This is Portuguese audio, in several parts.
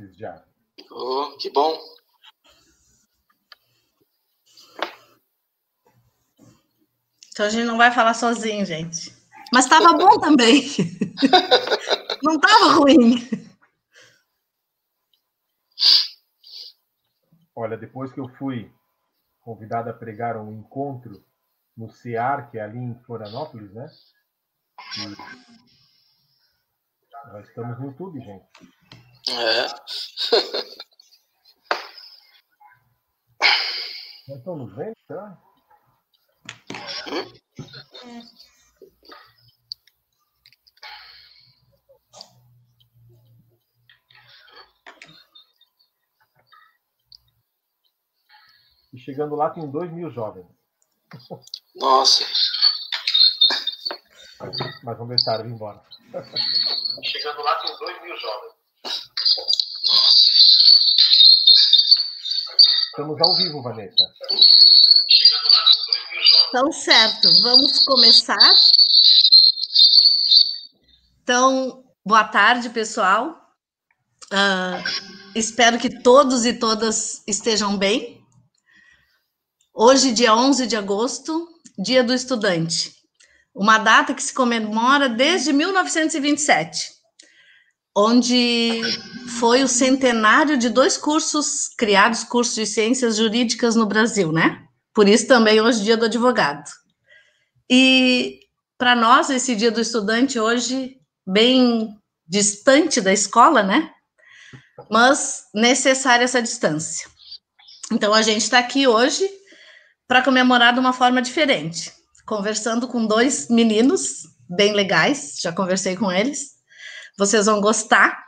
Lattes já. Oh, que bom. Então a gente não vai falar sozinho, gente. Mas estava bom também. Não estava ruim. Olha, depois que eu fui convidado a pregar um encontro no CEAR, que é ali em Florianópolis, né? E nós estamos no YouTube, gente. Nós estamos vendo, tá? E chegando lá tem 2.000 jovens. Nossa. Mas vamos deixar ele embora. Chegando lá tem 2.000 jovens. Nossa. Estamos ao vivo, Vanessa. Chegando lá tem 2.000 jovens. Então, certo. Vamos começar. Então, boa tarde, pessoal. Espero que todos e todas estejam bem. Hoje, dia 11 de agosto, Dia do Estudante. Uma data que se comemora desde 1927, onde foi o centenário de 2 cursos criados, cursos de ciências jurídicas no Brasil, né? Por isso também hoje Dia do Advogado. E para nós, esse Dia do Estudante hoje, bem distante da escola, né? Mas necessária essa distância. Então, a gente está aqui hoje para comemorar de uma forma diferente, conversando com 2 meninos bem legais, já conversei com eles, vocês vão gostar.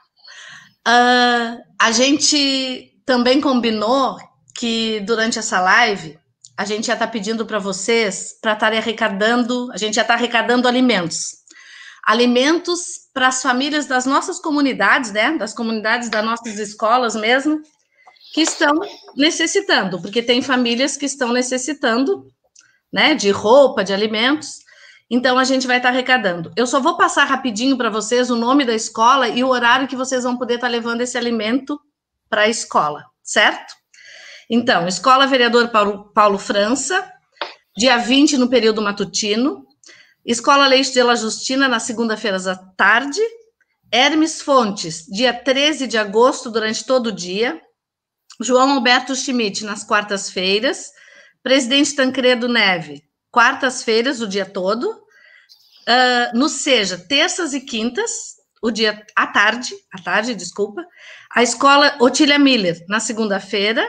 A gente também combinou que durante essa live, a gente ia estar pedindo para vocês, para estarem arrecadando, a gente ia estar arrecadando alimentos para as famílias das nossas comunidades, né, das comunidades das nossas escolas mesmo, que estão necessitando, porque tem famílias que estão necessitando, né, de roupa, de alimentos. Então, a gente vai estar arrecadando. Eu só vou passar rapidinho para vocês o nome da escola e o horário que vocês vão poder estar levando esse alimento para a escola, certo? Então, Escola Vereador Paulo França, dia 20 no período matutino. Escola Leite de la Justina, na segunda-feira à tarde. Hermes Fontes, dia 13 de agosto, durante todo o dia. João Alberto Schmidt, nas quartas-feiras. Presidente Tancredo Neve, quartas-feiras, o dia todo. No SEJA, terças e quintas, o dia à tarde, desculpa. A Escola Otília Miller, na segunda-feira.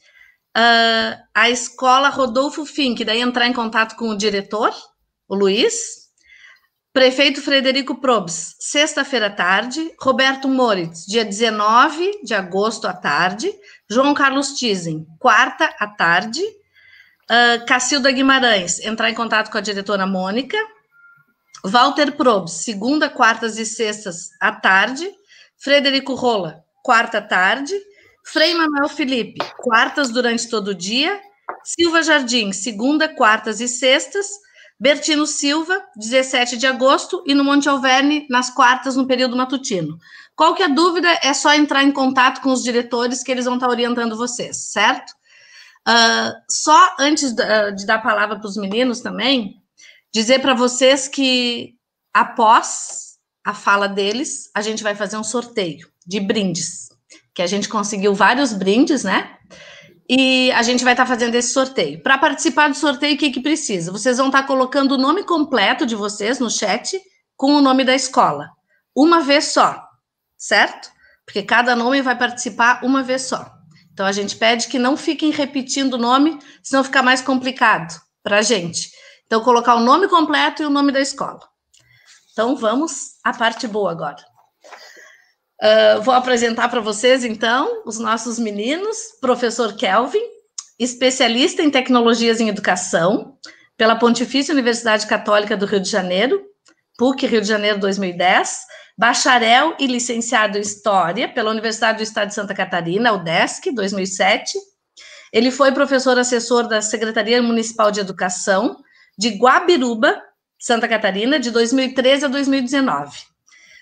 A Escola Rodolfo Fink, daí entrar em contato com o diretor, o Luiz. Prefeito Frederico Probst, sexta-feira à tarde. Roberto Moritz, dia 19 de agosto à tarde. João Carlos Tizen, quarta à tarde. Cacilda Guimarães, entrar em contato com a diretora Mônica. Walter Probst, segunda, quartas e sextas à tarde. Frederico Rola, quarta à tarde. Frei Manuel Felipe, quartas durante todo o dia. Silva Jardim, segunda, quartas e sextas. Bertino Silva, 17 de agosto, e no Monte Alverne, nas quartas, no período matutino. Qualquer dúvida, é só entrar em contato com os diretores, que eles vão estar orientando vocês, certo? Só antes de dar a palavra para os meninos também, dizer para vocês que, após a fala deles, a gente vai fazer um sorteio de brindes, que a gente conseguiu vários brindes, né? E a gente vai estar fazendo esse sorteio. Para participar do sorteio, o que precisa? Vocês vão estar colocando o nome completo de vocês no chat com o nome da escola. Uma vez só, certo? Porque cada nome vai participar uma vez só. Então, a gente pede que não fiquem repetindo o nome, senão fica mais complicado para a gente. Então, colocar o nome completo e o nome da escola. Então, vamos à parte boa agora. Vou apresentar para vocês, então, os nossos meninos. Professor Kelvin, especialista em tecnologias em educação, pela Pontifícia Universidade Católica do Rio de Janeiro, PUC Rio de Janeiro 2010, bacharel e licenciado em História pela Universidade do Estado de Santa Catarina, UDESC, 2007. Ele foi professor assessor da Secretaria Municipal de Educação de Guabiruba, Santa Catarina, de 2013 a 2019.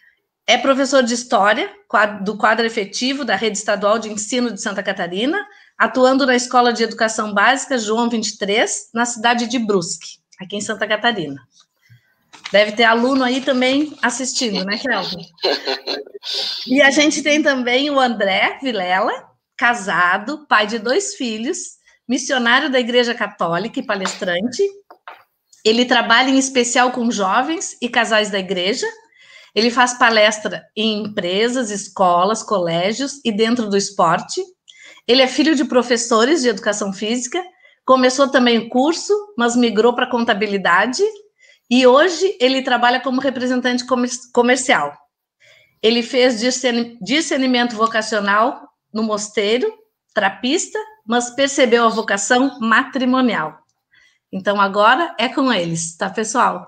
É professor de História do quadro efetivo da Rede Estadual de Ensino de Santa Catarina, atuando na Escola de Educação Básica João 23, na cidade de Brusque, aqui em Santa Catarina. Deve ter aluno aí também assistindo, né, Kelvin? E a gente tem também o André Vilela, casado, pai de 2 filhos, missionário da Igreja Católica e palestrante. Ele trabalha em especial com jovens e casais da igreja. Ele faz palestra em empresas, escolas, colégios e dentro do esporte. Ele é filho de professores de educação física, começou também o curso, mas migrou para contabilidade e hoje ele trabalha como representante comercial. Ele fez discernimento vocacional no mosteiro, trapista, mas percebeu a vocação matrimonial. Então agora é com eles, tá, pessoal?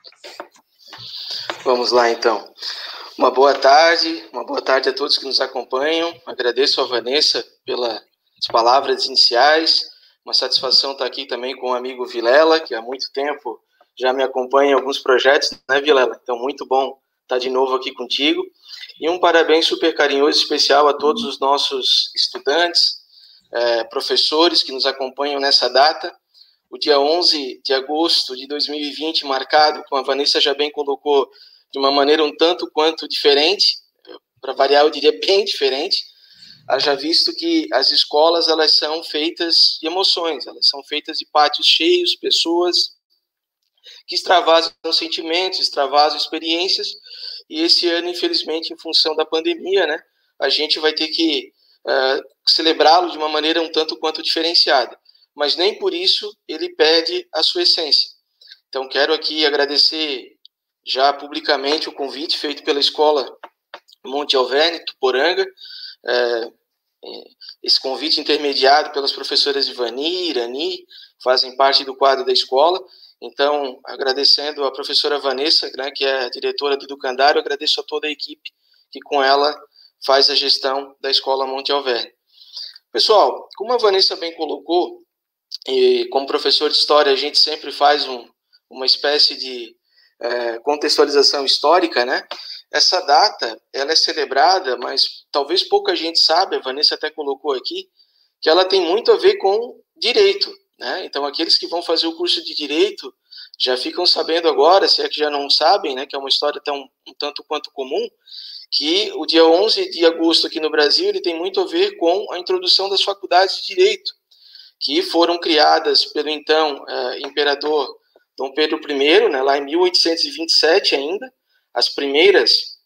Vamos lá, então. Uma boa tarde a todos que nos acompanham. Agradeço a Vanessa pelas palavras iniciais. Uma satisfação estar aqui também com o amigo Vilela, que há muito tempo já me acompanha em alguns projetos, né, Vilela? Então, muito bom estar de novo aqui contigo. E um parabéns super carinhoso e especial a todos os nossos estudantes, professores que nos acompanham nessa data. O dia 11 de agosto de 2020, marcado, como a Vanessa já bem colocou, de uma maneira um tanto quanto diferente, para variar eu diria bem diferente, haja visto que as escolas elas são feitas de emoções, elas são feitas de pátios cheios, pessoas que extravasam sentimentos, extravasam experiências, e esse ano, infelizmente, em função da pandemia, né, a gente vai ter que celebrá-lo de uma maneira um tanto quanto diferenciada, mas nem por isso ele perde a sua essência. Então, quero aqui agradecer já publicamente o convite feito pela Escola Monte Alverne, Tuporanga, esse convite intermediado pelas professoras Ivani e Irani, fazem parte do quadro da escola. Então, agradecendo a professora Vanessa, né, que é a diretora do Educandário, agradeço a toda a equipe que com ela faz a gestão da Escola Monte Alverne. Pessoal, como a Vanessa bem colocou, e como professor de História a gente sempre faz uma espécie de contextualização histórica, né? Essa data, ela é celebrada, mas talvez pouca gente sabe, a Vanessa até colocou aqui, que ela tem muito a ver com direito, né? Então, aqueles que vão fazer o curso de direito já ficam sabendo agora, se é que já não sabem, né, que é uma história até um tanto quanto comum, que o dia 11 de agosto aqui no Brasil, ele tem muito a ver com a introdução das faculdades de direito, que foram criadas pelo então imperador Dom Pedro I, né, lá em 1827 ainda. As primeiras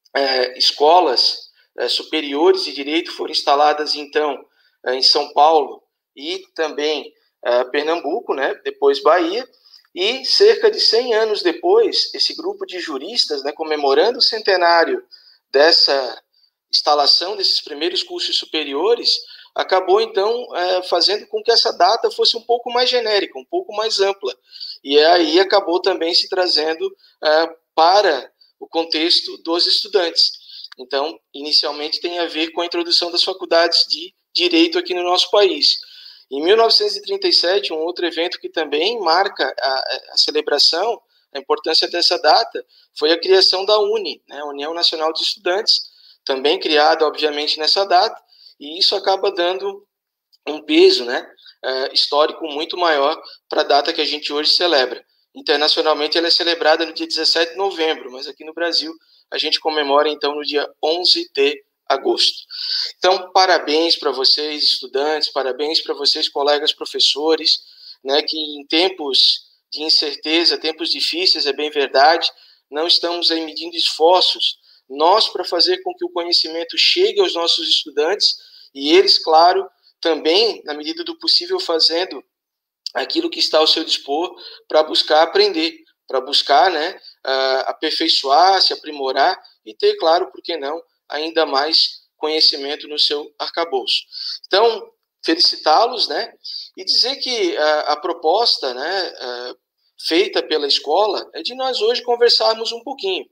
escolas superiores de direito foram instaladas, então, em São Paulo e também Pernambuco, né, depois Bahia, e cerca de 100 anos depois, esse grupo de juristas, né, comemorando o centenário dessa instalação desses primeiros cursos superiores, acabou, então, fazendo com que essa data fosse um pouco mais genérica, um pouco mais ampla. E aí acabou também se trazendo para o contexto dos estudantes. Então, inicialmente tem a ver com a introdução das faculdades de direito aqui no nosso país. Em 1937, um outro evento que também marca a celebração, a importância dessa data, foi a criação da UNE, né, União Nacional de Estudantes, também criada, obviamente, nessa data, e isso acaba dando um peso, né, histórico muito maior para a data que a gente hoje celebra. Internacionalmente ela é celebrada no dia 17 de novembro, mas aqui no Brasil a gente comemora então no dia 11 de agosto. Então, parabéns para vocês, estudantes, parabéns para vocês, colegas professores, né, que em tempos de incerteza, tempos difíceis, é bem verdade, não estamos aí medindo esforços, nós para fazer com que o conhecimento chegue aos nossos estudantes e eles, claro, também, na medida do possível, fazendo aquilo que está ao seu dispor para buscar aprender, para buscar, né, aperfeiçoar, se aprimorar e ter, claro, por que não, ainda mais conhecimento no seu arcabouço. Então, felicitá-los, né, e dizer que a proposta, né, feita pela escola é de nós hoje conversarmos um pouquinho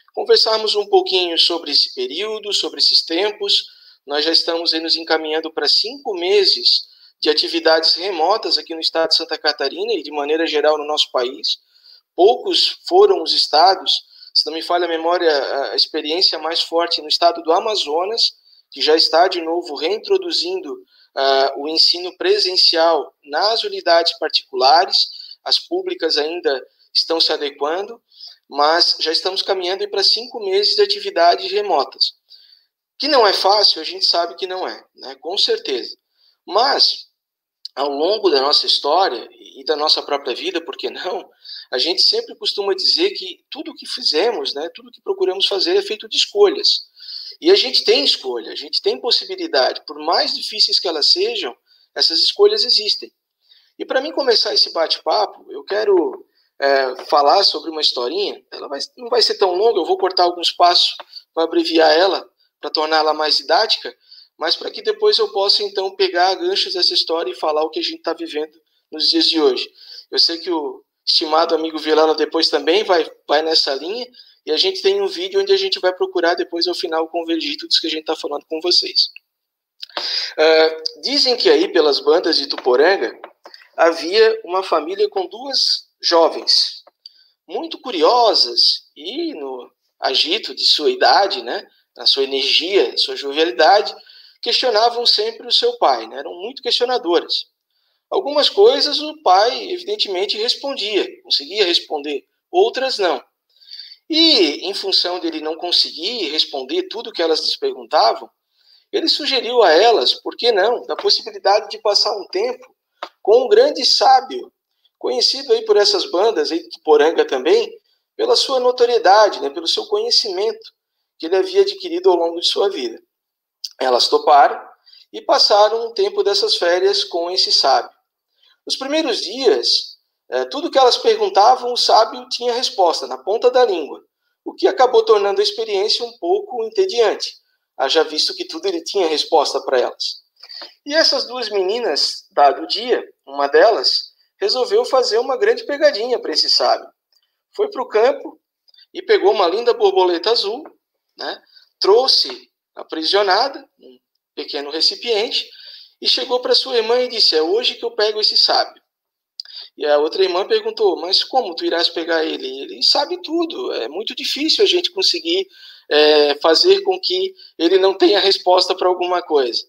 sobre esse período, sobre esses tempos. Nós já estamos aí nos encaminhando para 5 meses de atividades remotas aqui no estado de Santa Catarina e de maneira geral no nosso país. Poucos foram os estados se não me falha a memória, a experiência mais forte no estado do Amazonas, que já está de novo reintroduzindo o ensino presencial nas unidades particulares. As públicas ainda estão se adequando, mas já estamos caminhando para 5 meses de atividades remotas. Que não é fácil, a gente sabe que não é, né? Com certeza. Mas, ao longo da nossa história e da nossa própria vida, por que não, a gente sempre costuma dizer que tudo o que fizemos, né, tudo o que procuramos fazer é feito de escolhas. E a gente tem escolha, a gente tem possibilidade. Por mais difíceis que elas sejam, essas escolhas existem. E para mim começar esse bate-papo, eu quero falar sobre uma historinha. Ela não vai ser tão longa, eu vou cortar alguns passos para abreviar ela, para torná-la mais didática, mas para que depois eu possa, então, pegar ganchos dessa história e falar o que a gente está vivendo nos dias de hoje. Eu sei que o estimado amigo Vilela depois também vai nessa linha, e a gente tem um vídeo onde a gente vai procurar depois, ao final, convergir tudo isso que a gente está falando com vocês. Dizem que aí, pelas bandas de Ituporanga, havia uma família com 2 jovens, muito curiosas, e no agito de sua idade, né, na sua energia, sua jovialidade, questionavam sempre o seu pai, né, eram muito questionadoras. Algumas coisas o pai, evidentemente, respondia, conseguia responder, outras não. E, em função dele não conseguir responder tudo que elas lhes perguntavam, ele sugeriu a elas, por que não, da possibilidade de passar um tempo com um grande sábio, conhecido aí por essas bandas, aí de Ituporanga também, pela sua notoriedade, né, pelo seu conhecimento que ele havia adquirido ao longo de sua vida. Elas toparam e passaram um tempo dessas férias com esse sábio. Nos primeiros dias, tudo que elas perguntavam, o sábio tinha resposta na ponta da língua, o que acabou tornando a experiência um pouco entediante, haja visto que tudo ele tinha resposta para elas. E essas 2 meninas, dado o dia, uma delas resolveu fazer uma grande pegadinha para esse sábio. Foi para o campo e pegou uma linda borboleta azul, né? Trouxe aprisionada, um pequeno recipiente, e chegou para sua irmã e disse: é hoje que eu pego esse sábio. E a outra irmã perguntou: mas como tu irás pegar ele? Ele sabe tudo, é muito difícil a gente conseguir fazer com que ele não tenha resposta para alguma coisa.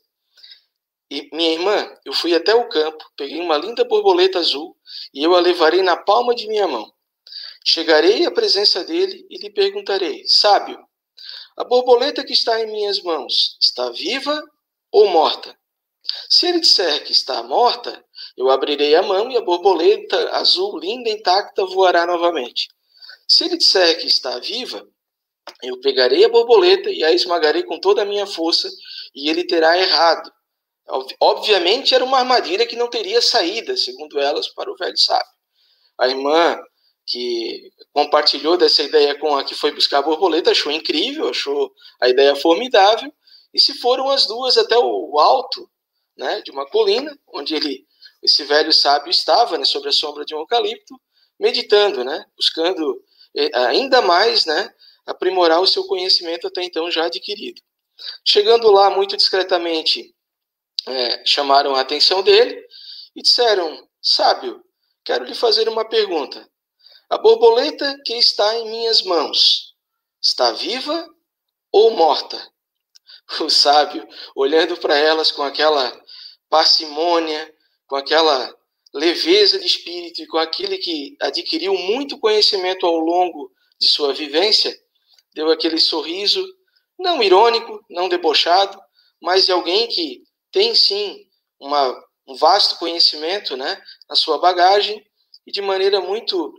E minha irmã, eu fui até o campo, peguei uma linda borboleta azul e eu a levarei na palma de minha mão. Chegarei à presença dele e lhe perguntarei: sábio, a borboleta que está em minhas mãos está viva ou morta? Se ele disser que está morta, eu abrirei a mão e a borboleta azul, linda e intacta, voará novamente. Se ele disser que está viva, eu pegarei a borboleta e a esmagarei com toda a minha força e ele terá errado. Obviamente era uma armadilha que não teria saída, segundo elas, para o velho sábio. A irmã que compartilhou dessa ideia com a que foi buscar a borboleta achou incrível, achou a ideia formidável, e se foram as duas até o alto, né, de uma colina, onde esse velho sábio estava, né, sobre a sombra de um eucalipto, meditando, né, buscando ainda mais, né, aprimorar o seu conhecimento até então já adquirido. Chegando lá, muito discretamente, chamaram a atenção dele e disseram: sábio, quero lhe fazer uma pergunta. A borboleta que está em minhas mãos está viva ou morta? O sábio, olhando para elas com aquela parcimônia, com aquela leveza de espírito e com aquele que adquiriu muito conhecimento ao longo de sua vivência, deu aquele sorriso, não irônico, não debochado, mas de alguém que tem sim um vasto conhecimento, né, na sua bagagem, e de maneira muito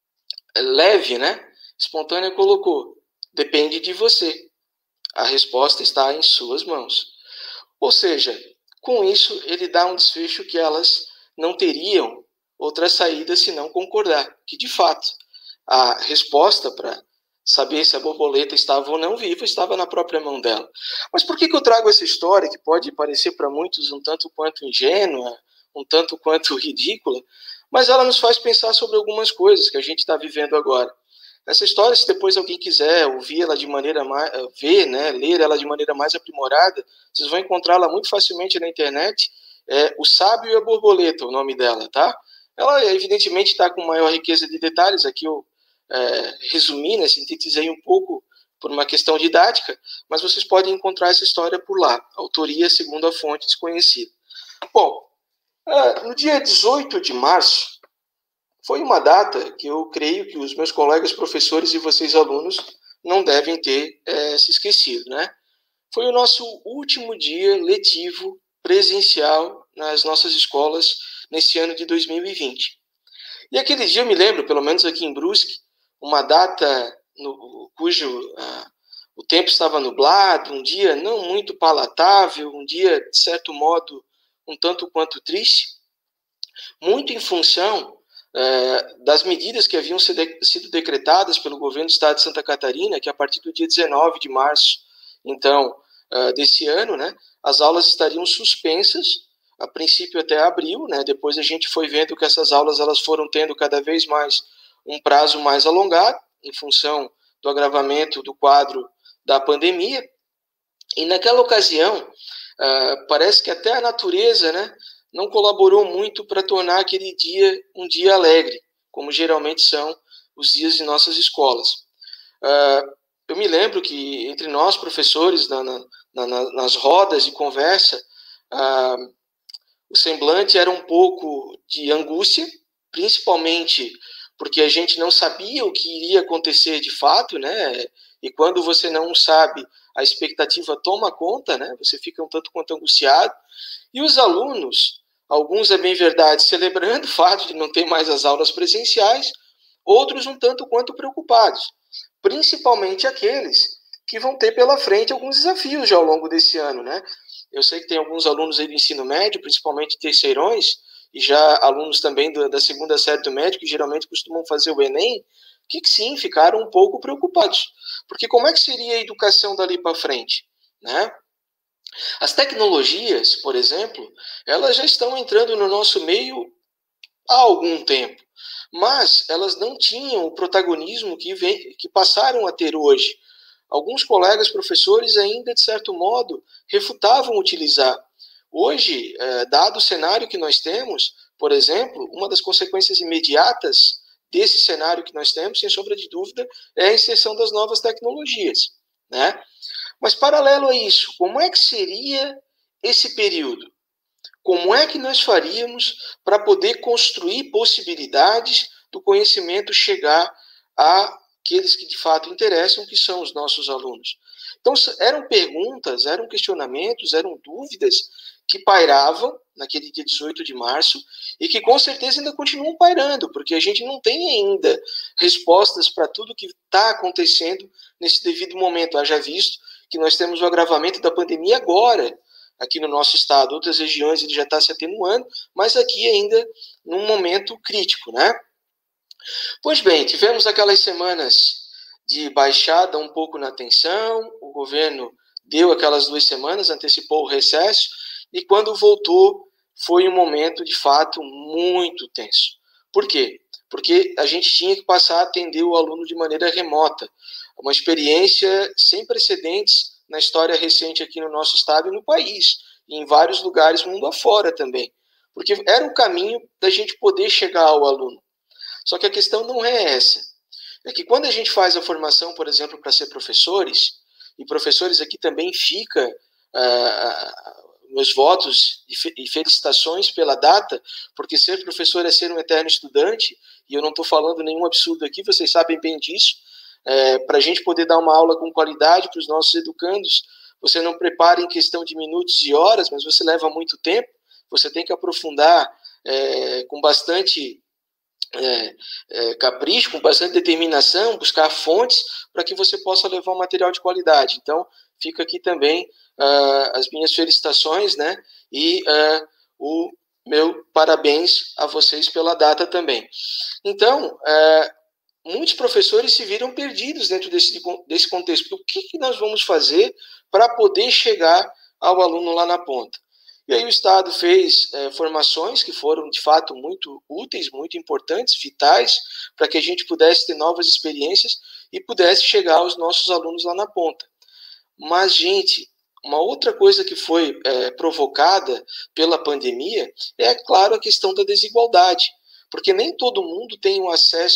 leve, né, espontânea, colocou: depende de você. A resposta está em suas mãos. Ou seja, com isso ele dá um desfecho que elas não teriam outra saída senão concordar, que de fato a resposta para saber se a borboleta estava ou não viva estava na própria mão dela. Mas por que eu trago essa história, que pode parecer para muitos um tanto quanto ingênua, um tanto quanto ridícula, mas ela nos faz pensar sobre algumas coisas que a gente está vivendo agora. Essa história, se depois alguém quiser ouvir ela de maneira mais, ler ela de maneira mais aprimorada, vocês vão encontrá-la muito facilmente na internet. O Sábio e a Borboleta, o nome dela, tá? Ela, evidentemente, está com maior riqueza de detalhes. Aqui eu resumi, né, sintetizei um pouco por uma questão didática, mas vocês podem encontrar essa história por lá. Autoria segundo a fonte desconhecida. Bom, no dia 18 de março, foi uma data que eu creio que os meus colegas professores e vocês alunos não devem ter se esquecido, né? Foi o nosso último dia letivo presencial nas nossas escolas nesse ano de 2020. E aquele dia eu me lembro, pelo menos aqui em Brusque, uma data cujo o tempo estava nublado, um dia não muito palatável, um dia, de certo modo, um tanto quanto triste, muito em função das medidas que haviam sido decretadas pelo governo do estado de Santa Catarina, que a partir do dia 19 de março, então, desse ano, né, as aulas estariam suspensas, a princípio até abril, né, depois a gente foi vendo que essas aulas elas foram tendo cada vez mais um prazo mais alongado, em função do agravamento do quadro da pandemia, e naquela ocasião, parece que até a natureza, né, não colaborou muito para tornar aquele dia um dia alegre, como geralmente são os dias de nossas escolas. Eu me lembro que entre nós, professores, nas rodas de conversa, o semblante era um pouco de angústia, principalmente porque a gente não sabia o que iria acontecer de fato, né? E quando você não sabe, a expectativa toma conta, né? Você fica um tanto quanto angustiado. E os alunos, alguns é bem verdade, celebrando o fato de não ter mais as aulas presenciais, outros um tanto quanto preocupados, principalmente aqueles que vão ter pela frente alguns desafios já ao longo desse ano, né? Eu sei que tem alguns alunos aí do ensino médio, principalmente terceirões, e já alunos também da segunda série do médio, que geralmente costumam fazer o Enem, que sim, ficaram um pouco preocupados. Porque como é que seria a educação dali para frente, né? As tecnologias, por exemplo, elas já estão entrando no nosso meio há algum tempo, mas elas não tinham o protagonismo que passaram a ter hoje. Alguns colegas professores ainda, de certo modo, refutavam utilizar. Hoje, dado o cenário que nós temos, por exemplo, uma das consequências imediatas desse cenário que nós temos, sem sombra de dúvida, é a inserção das novas tecnologias, né? Mas, paralelo a isso, como é que seria esse período? Como é que nós faríamos para poder construir possibilidades do conhecimento chegar àqueles que de fato interessam, que são os nossos alunos? Então, eram perguntas, eram questionamentos, eram dúvidas que pairavam naquele dia 18 de março e que com certeza ainda continuam pairando, porque a gente não tem ainda respostas para tudo que está acontecendo nesse devido momento. Haja visto que nós temos o agravamento da pandemia agora, aqui no nosso estado. Outras regiões ele já está se atenuando, mas aqui ainda num momento crítico, né? Pois bem, tivemos aquelas semanas de baixada um pouco na tensão, o governo deu aquelas 2 semanas, antecipou o recesso, e quando voltou, foi um momento, de fato, muito tenso. Por quê? Porque a gente tinha que passar a atender o aluno de maneira remota. Uma experiência sem precedentes na história recente aqui no nosso estado e no país, e em vários lugares mundo afora também. Porque era o caminho da gente poder chegar ao aluno. Só que a questão não é essa. É que quando a gente faz a formação, por exemplo, para ser professores, e professores aqui também fica meus votos e felicitações pela data, porque ser professor é ser um eterno estudante, e eu não estou falando nenhum absurdo aqui, vocês sabem bem disso. Para a gente poder dar uma aula com qualidade para os nossos educandos, você não prepara em questão de minutos e horas, mas você leva muito tempo, você tem que aprofundar com bastante capricho, com bastante determinação, buscar fontes para que você possa levar um material de qualidade. Então, fica aqui também as minhas felicitações, né? E o meu parabéns a vocês pela data também. Então, muitos professores se viram perdidos dentro desse contexto. O que nós vamos fazer para poder chegar ao aluno lá na ponta? E aí o Estado fez formações que foram, de fato, muito úteis, muito importantes, vitais, para que a gente pudesse ter novas experiências e pudesse chegar aos nossos alunos lá na ponta. Mas, gente, uma outra coisa que foi provocada pela pandemia é, claro, a questão da desigualdade, porque nem todo mundo tem um acesso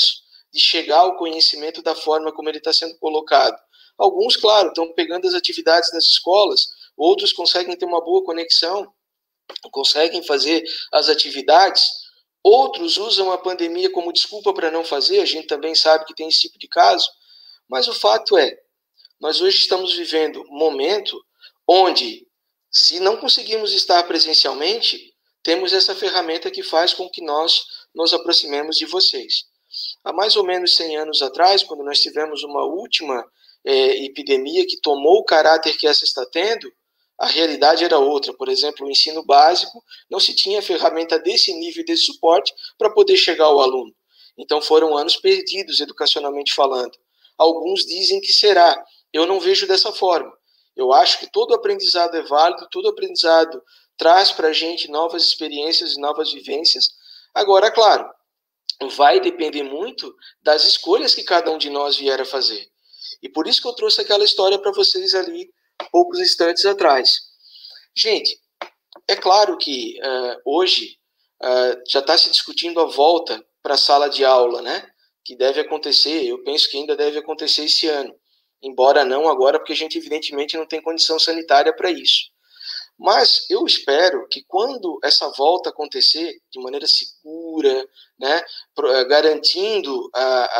de chegar ao conhecimento da forma como ele está sendo colocado. Alguns, claro, estão pegando as atividades nas escolas, outros conseguem ter uma boa conexão, conseguem fazer as atividades, outros usam a pandemia como desculpa para não fazer, a gente também sabe que tem esse tipo de caso, mas o fato é, nós hoje estamos vivendo um momento onde, se não conseguirmos estar presencialmente, temos essa ferramenta que faz com que nós nos aproximemos de vocês. Há mais ou menos 100 anos atrás, quando nós tivemos uma última epidemia que tomou o caráter que essa está tendo, a realidade era outra. Por exemplo, o ensino básico, não se tinha ferramenta desse nível de suporte para poder chegar ao aluno. Então foram anos perdidos, educacionalmente falando. Alguns dizem que será. Eu não vejo dessa forma. Eu acho que todo aprendizado é válido, todo aprendizado traz para a gente novas experiências e novas vivências. Agora, claro, vai depender muito das escolhas que cada um de nós vier a fazer. E por isso que eu trouxe aquela história para vocês ali, poucos instantes atrás. Gente, é claro que hoje já está se discutindo a volta para a sala de aula, né? Que deve acontecer, eu penso que ainda deve acontecer esse ano. Embora não agora, porque a gente evidentemente não tem condição sanitária para isso. Mas eu espero que quando essa volta acontecer de maneira segura, né, garantindo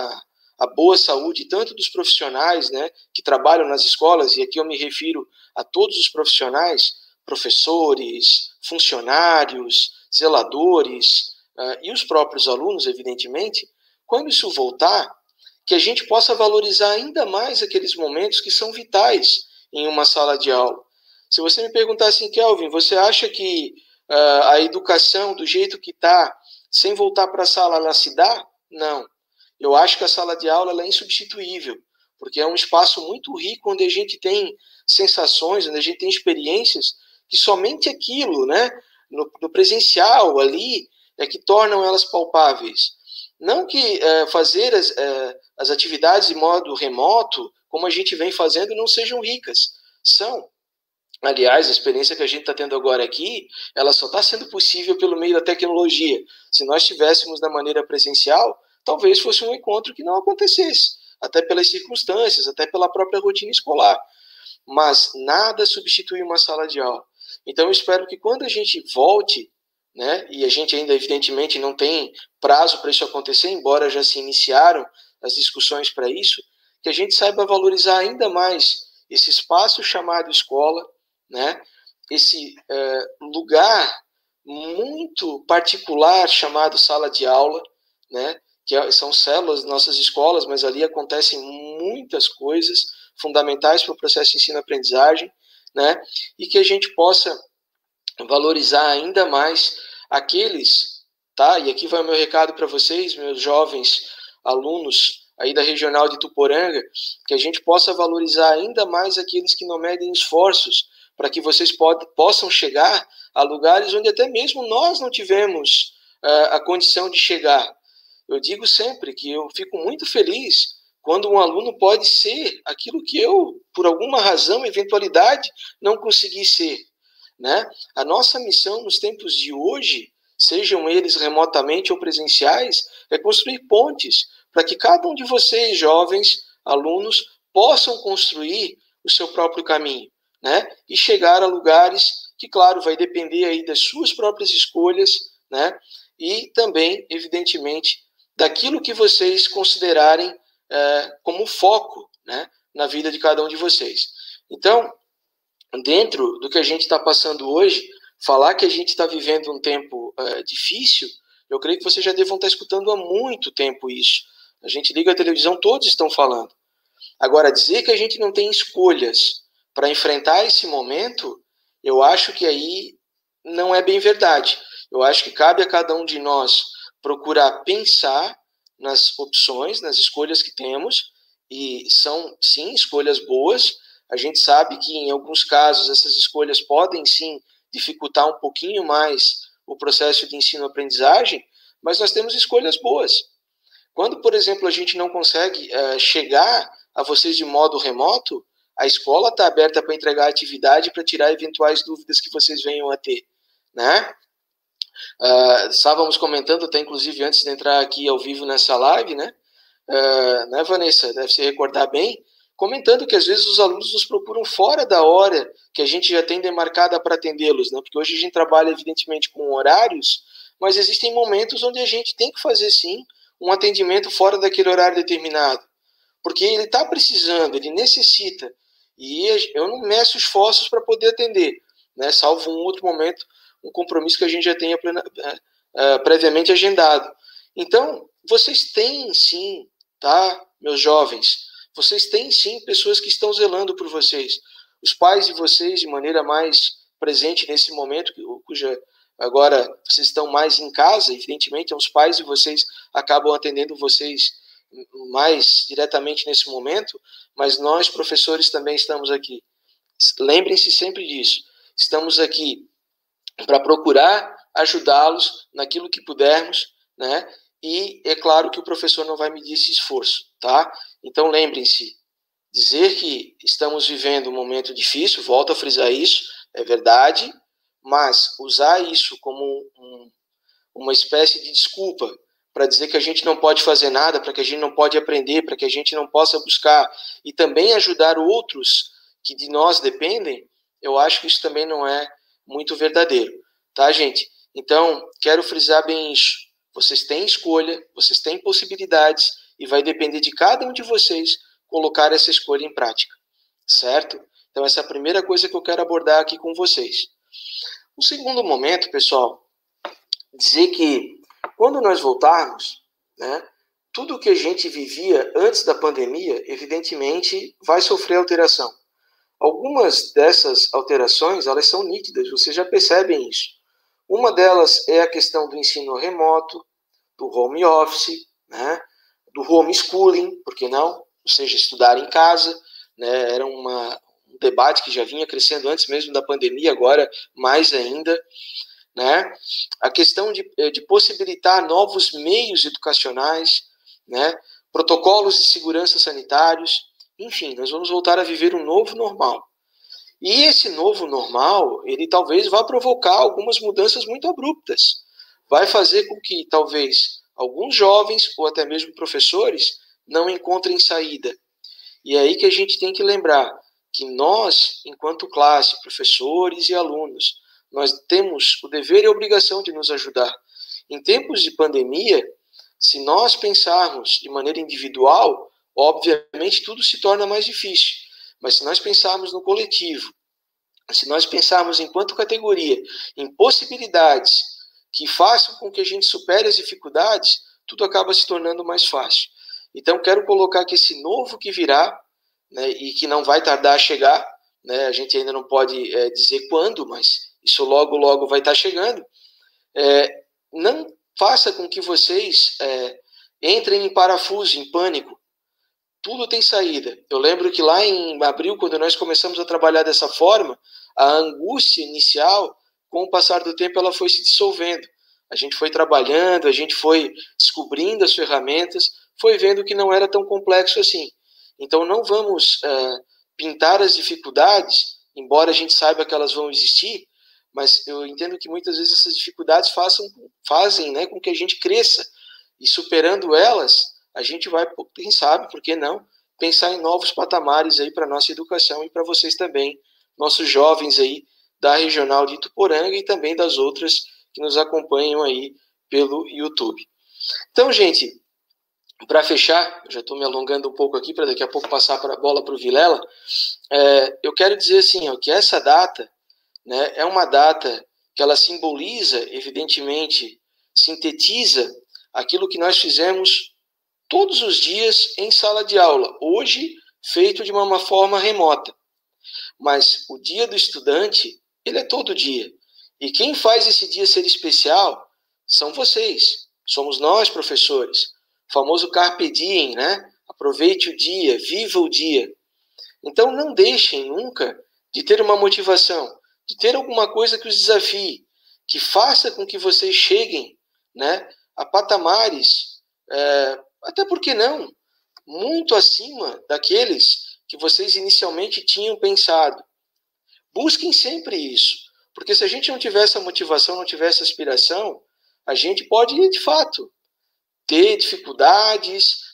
a boa saúde tanto dos profissionais, né, que trabalham nas escolas, e aqui eu me refiro a todos os profissionais, professores, funcionários, zeladores e os próprios alunos, evidentemente, quando isso voltar, que a gente possa valorizar ainda mais aqueles momentos que são vitais em uma sala de aula. Se você me perguntar assim, Kelvin, você acha que a educação, do jeito que está, sem voltar para a sala, ela se dá? Não. Eu acho que a sala de aula ela é insubstituível, porque é um espaço muito rico, onde a gente tem sensações, onde a gente tem experiências, que somente aquilo, né, no presencial ali, é que tornam elas palpáveis. Não que fazer as atividades de modo remoto, como a gente vem fazendo, não sejam ricas. São. Aliás, a experiência que a gente está tendo agora aqui, ela só está sendo possível pelo meio da tecnologia. Se nós estivéssemos da maneira presencial, talvez fosse um encontro que não acontecesse, até pelas circunstâncias, até pela própria rotina escolar. Mas nada substitui uma sala de aula. Então eu espero que quando a gente volte, né, e a gente ainda evidentemente não tem prazo para isso acontecer, embora já se iniciaram as discussões para isso, que a gente saiba valorizar ainda mais esse espaço chamado escola, né, esse lugar muito particular chamado sala de aula, né, que são células das nossas escolas, mas ali acontecem muitas coisas fundamentais para o processo de ensino-aprendizagem, né, e que a gente possa valorizar ainda mais aqueles, tá? E aqui vai o meu recado para vocês, meus jovens alunos aí da Regional de Tuporanga, que a gente possa valorizar ainda mais aqueles que não medem esforços para que vocês possam chegar a lugares onde até mesmo nós não tivemos a condição de chegar. Eu digo sempre que eu fico muito feliz quando um aluno pode ser aquilo que eu, por alguma razão, eventualidade, não consegui ser, né? A nossa missão nos tempos de hoje, sejam eles remotamente ou presenciais, é construir pontes para que cada um de vocês, jovens, alunos, possam construir o seu próprio caminho, né? E chegar a lugares que, claro, vai depender aí das suas próprias escolhas, né? E também, evidentemente, daquilo que vocês considerarem como foco, né, na vida de cada um de vocês. Então, dentro do que a gente está passando hoje, falar que a gente está vivendo um tempo difícil, eu creio que vocês já devam estar escutando há muito tempo isso. A gente liga a televisão, todos estão falando. Agora, dizer que a gente não tem escolhas para enfrentar esse momento, eu acho que aí não é bem verdade. Eu acho que cabe a cada um de nós procurar pensar nas opções, nas escolhas que temos, e são, sim, escolhas boas. A gente sabe que, em alguns casos, essas escolhas podem, sim, dificultar um pouquinho mais o processo de ensino-aprendizagem, mas nós temos escolhas boas. Quando, por exemplo, a gente não consegue chegar a vocês de modo remoto, a escola está aberta para entregar atividade para tirar eventuais dúvidas que vocês venham a ter, né? Estávamos comentando, até inclusive antes de entrar aqui ao vivo nessa live, né? né, Vanessa, deve se recordar bem, comentando que às vezes os alunos nos procuram fora da hora que a gente já tem demarcada para atendê-los, né? Porque hoje a gente trabalha evidentemente com horários, mas existem momentos onde a gente tem que fazer sim um atendimento fora daquele horário determinado, porque ele está precisando, ele necessita, e eu não meço esforços para poder atender, né? Salvo um outro momento, um compromisso que a gente já tenha previamente agendado. Então, vocês têm sim, tá, meus jovens, vocês têm sim pessoas que estão zelando por vocês. Os pais de vocês, de maneira mais presente nesse momento, cuja agora vocês estão mais em casa, evidentemente, os pais de vocês acabam atendendo vocês mais diretamente nesse momento, mas nós, professores, também estamos aqui. Lembrem-se sempre disso. Estamos aqui para procurar ajudá-los naquilo que pudermos, né? E é claro que o professor não vai medir esse esforço, tá? Então lembrem-se, dizer que estamos vivendo um momento difícil, volto a frisar isso, é verdade, mas usar isso como uma espécie de desculpa para dizer que a gente não pode fazer nada, para que a gente não pode aprender, para que a gente não possa buscar e também ajudar outros que de nós dependem, eu acho que isso também não é muito verdadeiro, tá, gente? Então, quero frisar bem isso. Vocês têm escolha, vocês têm possibilidades e vai depender de cada um de vocês colocar essa escolha em prática, certo? Então, essa é a primeira coisa que eu quero abordar aqui com vocês. O segundo momento, pessoal, dizer que quando nós voltarmos, né, tudo que a gente vivia antes da pandemia, evidentemente, vai sofrer alteração. Algumas dessas alterações, elas são nítidas, vocês já percebem isso. Uma delas é a questão do ensino remoto, do home office, né, do homeschooling, por que não? Ou seja, estudar em casa, né, era um debate que já vinha crescendo antes mesmo da pandemia, agora mais ainda, né? A questão de possibilitar novos meios educacionais, né? Protocolos de segurança sanitários, enfim, nós vamos voltar a viver um novo normal. E esse novo normal, ele talvez vá provocar algumas mudanças muito abruptas. Vai fazer com que talvez alguns jovens ou até mesmo professores não encontrem saída. E é aí que a gente tem que lembrar que nós, enquanto classe, professores e alunos, nós temos o dever e a obrigação de nos ajudar. Em tempos de pandemia, se nós pensarmos de maneira individual, obviamente tudo se torna mais difícil. Mas se nós pensarmos no coletivo, se nós pensarmos enquanto categoria em possibilidades que façam com que a gente supere as dificuldades, tudo acaba se tornando mais fácil. Então, quero colocar que esse novo que virá, né, e que não vai tardar a chegar, né, a gente ainda não pode dizer quando, mas isso logo, logo vai estar chegando, não faça com que vocês entrem em parafuso, em pânico. Tudo tem saída. Eu lembro que lá em abril, quando nós começamos a trabalhar dessa forma, a angústia inicial, com o passar do tempo, ela foi se dissolvendo. A gente foi trabalhando, a gente foi descobrindo as ferramentas, foi vendo que não era tão complexo assim. Então, não vamos pintar as dificuldades, embora a gente saiba que elas vão existir, mas eu entendo que muitas vezes essas dificuldades fazem, né, com que a gente cresça. E superando elas, a gente vai, quem sabe, por que não, pensar em novos patamares aí para a nossa educação e para vocês também, nossos jovens aí da Regional de Ituporanga e também das outras que nos acompanham aí pelo YouTube. Então, gente, para fechar, já estou me alongando um pouco aqui para daqui a pouco passar a bola para o Vilela, eu quero dizer assim, ó, que essa data, né, é uma data que ela simboliza, evidentemente, sintetiza aquilo que nós fizemos todos os dias em sala de aula, hoje feito de uma forma remota. Mas o dia do estudante, ele é todo dia. E quem faz esse dia ser especial são vocês, somos nós, professores. O famoso carpe diem, né? Aproveite o dia, viva o dia. Então não deixem nunca de ter uma motivação, de ter alguma coisa que os desafie, que faça com que vocês cheguem, né, a patamares, até porque não, muito acima daqueles que vocês inicialmente tinham pensado. Busquem sempre isso, porque se a gente não tiver essa motivação, não tiver essa aspiração, a gente pode, de fato, ter dificuldades,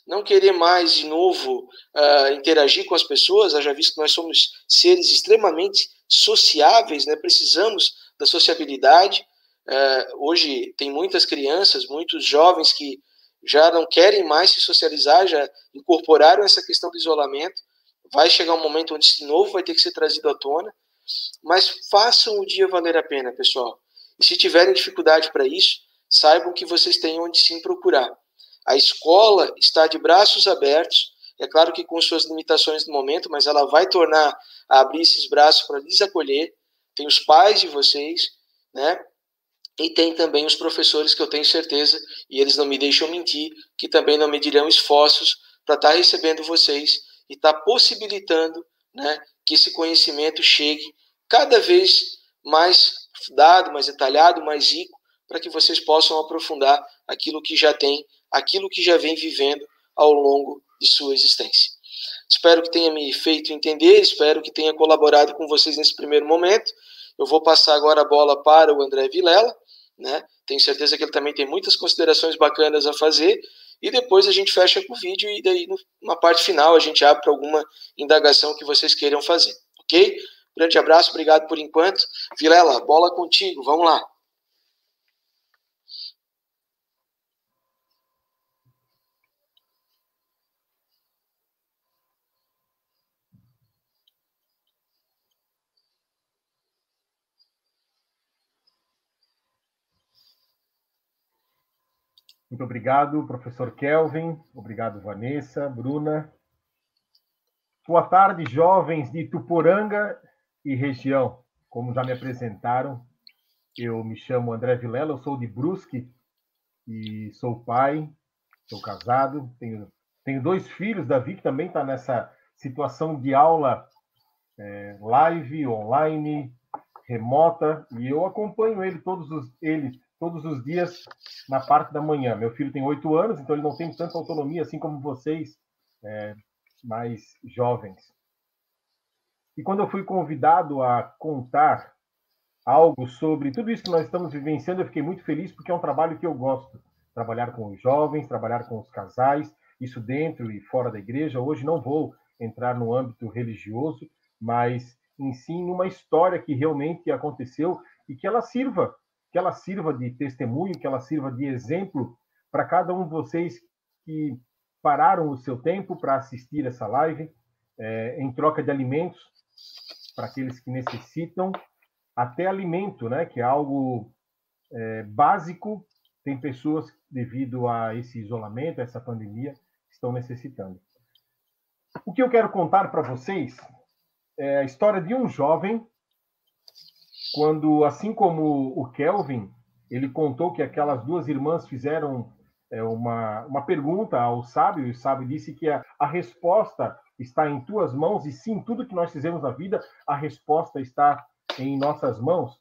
não querer mais de novo interagir com as pessoas, já visto que nós somos seres extremamente sociáveis, né? Precisamos da sociabilidade. Hoje tem muitas crianças, muitos jovens que já não querem mais se socializar, já incorporaram essa questão do isolamento. Vai chegar um momento onde de novo vai ter que ser trazido à tona, mas façam o dia valer a pena, pessoal. E se tiverem dificuldade para isso, saibam que vocês têm onde sim procurar. A escola está de braços abertos, é claro que com suas limitações no momento, mas ela vai tornar a abrir esses braços para lhes acolher. Tem os pais de vocês, né? E tem também os professores que eu tenho certeza, e eles não me deixam mentir, que também não medirão esforços para estar recebendo vocês e estar possibilitando, né, que esse conhecimento chegue cada vez mais dado, mais detalhado, mais rico, para que vocês possam aprofundar aquilo que já tem, aquilo que já vem vivendo ao longo de sua existência. Espero que tenha me feito entender, espero que tenha colaborado com vocês nesse primeiro momento. Eu vou passar agora a bola para o André Vilela, né? Tenho certeza que ele também tem muitas considerações bacanas a fazer, e depois a gente fecha com o vídeo, e daí na parte final a gente abre para alguma indagação que vocês queiram fazer, ok? Grande abraço, obrigado por enquanto. Vilela, bola contigo, vamos lá. Muito obrigado, professor Kelvin. Obrigado, Vanessa, Bruna. Boa tarde, jovens de Ituporanga e região. Como já me apresentaram, eu me chamo André Vilela, eu sou de Brusque e sou pai, sou casado, tenho 2 filhos, Davi, que também está nessa situação de aula live, online, remota, e eu acompanho ele todos os dias na parte da manhã. Meu filho tem 8 anos, então ele não tem tanta autonomia assim como vocês, mais jovens. E quando eu fui convidado a contar algo sobre tudo isso que nós estamos vivenciando, eu fiquei muito feliz, porque é um trabalho que eu gosto. Trabalhar com os jovens, trabalhar com os casais, isso dentro e fora da igreja. Hoje não vou entrar no âmbito religioso, mas em si uma história que realmente aconteceu e que ela sirva de testemunho, que ela sirva de exemplo para cada um de vocês que pararam o seu tempo para assistir essa live, em troca de alimentos para aqueles que necessitam, até alimento, né, que é algo básico. Tem pessoas, devido a esse isolamento, a essa pandemia, que estão necessitando. O que eu quero contar para vocês é a história de um jovem, quando, assim como o Kelvin, ele contou que aquelas 2 irmãs fizeram uma pergunta ao sábio, e o sábio disse que a resposta está em tuas mãos, e sim, tudo que nós fizemos na vida, a resposta está em nossas mãos.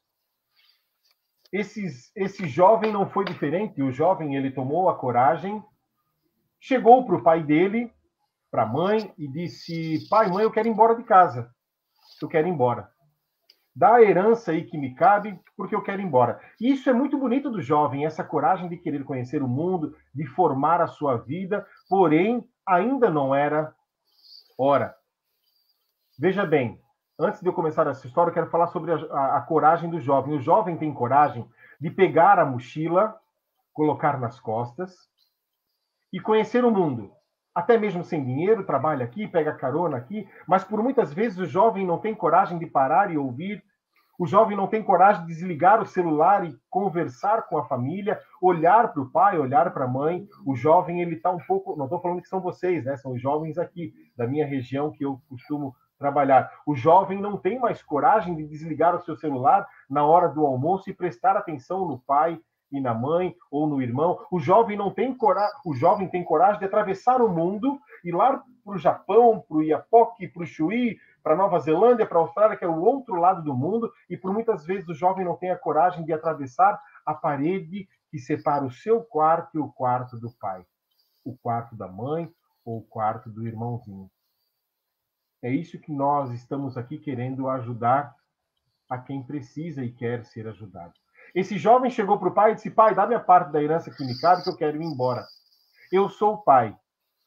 Esse jovem não foi diferente. O jovem, ele tomou a coragem, chegou para o pai dele, para a mãe, e disse: pai, mãe, eu quero ir embora de casa. Eu quero ir embora. Dá a herança aí que me cabe, porque eu quero ir embora. E isso é muito bonito do jovem, essa coragem de querer conhecer o mundo, de formar a sua vida, porém, ainda não era hora. Veja bem, antes de eu começar essa história, eu quero falar sobre a coragem do jovem. O jovem tem coragem de pegar a mochila, colocar nas costas e conhecer o mundo. Até mesmo sem dinheiro, trabalha aqui, pega carona aqui, mas por muitas vezes o jovem não tem coragem de parar e ouvir. O jovem não tem coragem de desligar o celular e conversar com a família, olhar para o pai, olhar para a mãe. O jovem, ele está um pouco... Não estou falando que são vocês, né? São os jovens aqui, da minha região, que eu costumo trabalhar. O jovem não tem mais coragem de desligar o seu celular na hora do almoço e prestar atenção no pai e na mãe ou no irmão. O jovem não tem coragem, o jovem tem coragem de atravessar o mundo, ir lá para o Japão, para o Iapoque, para o Chuí, para a Nova Zelândia, para a Austrália, que é o outro lado do mundo, e por muitas vezes o jovem não tem a coragem de atravessar a parede que separa o seu quarto e o quarto do pai, o quarto da mãe ou o quarto do irmãozinho. É isso que nós estamos aqui querendo ajudar a quem precisa e quer ser ajudado. Esse jovem chegou para o pai e disse: pai, dá minha parte da herança que me cabe, que eu quero ir embora. Eu sou o pai.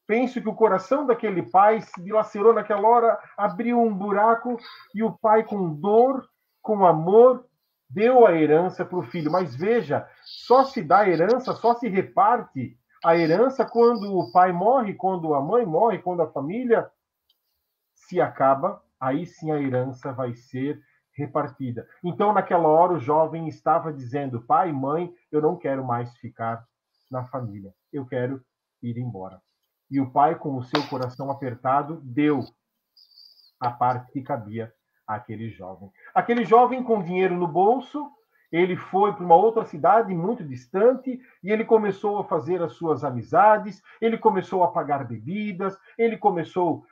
Penso que o coração daquele pai se dilacerou naquela hora, abriu um buraco e o pai, com dor, com amor, deu a herança para o filho. Mas veja, só se dá herança, só se reparte a herança quando o pai morre, quando a mãe morre, quando a família se acaba. Aí sim a herança vai ser repartida. Então, naquela hora, o jovem estava dizendo: pai, mãe, eu não quero mais ficar na família, eu quero ir embora. E o pai, com o seu coração apertado, deu a parte que cabia àquele jovem. Aquele jovem, com dinheiro no bolso, ele foi para uma outra cidade muito distante e ele começou a fazer as suas amizades, ele começou a pagar bebidas, ele começou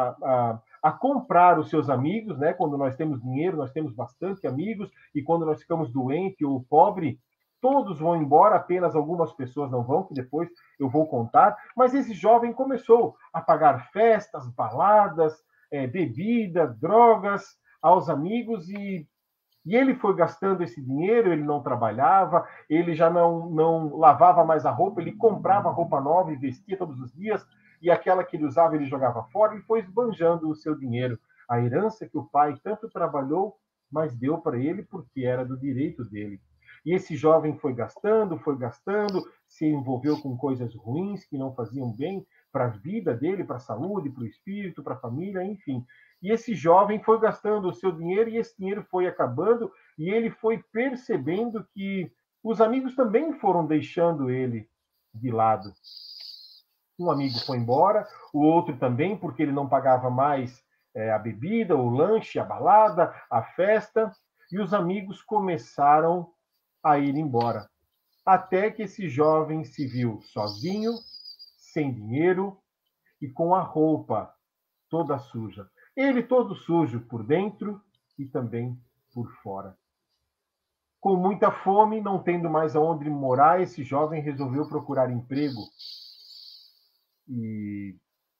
a comprar os seus amigos, né? Quando nós temos dinheiro, nós temos bastante amigos, e quando nós ficamos doentes ou pobre, todos vão embora, apenas algumas pessoas não vão, que depois eu vou contar. Mas esse jovem começou a pagar festas, baladas, bebida, drogas aos amigos, e ele foi gastando esse dinheiro. Ele não trabalhava, ele já não lavava mais a roupa, ele comprava roupa nova e vestia todos os dias, e aquela que ele usava ele jogava fora, e foi esbanjando o seu dinheiro. A herança que o pai tanto trabalhou, mas deu para ele porque era do direito dele. E esse jovem foi gastando, se envolveu com coisas ruins que não faziam bem para a vida dele, para a saúde, para o espírito, para a família, enfim. E esse jovem foi gastando o seu dinheiro, e esse dinheiro foi acabando, e ele foi percebendo que os amigos também foram deixando ele de lado. Um amigo foi embora, o outro também, porque ele não pagava mais a bebida, o lanche, a balada, a festa, e os amigos começaram a ir embora. Até que esse jovem se viu sozinho, sem dinheiro e com a roupa toda suja. Ele todo sujo por dentro e também por fora. Com muita fome, não tendo mais aonde morar, esse jovem resolveu procurar emprego. E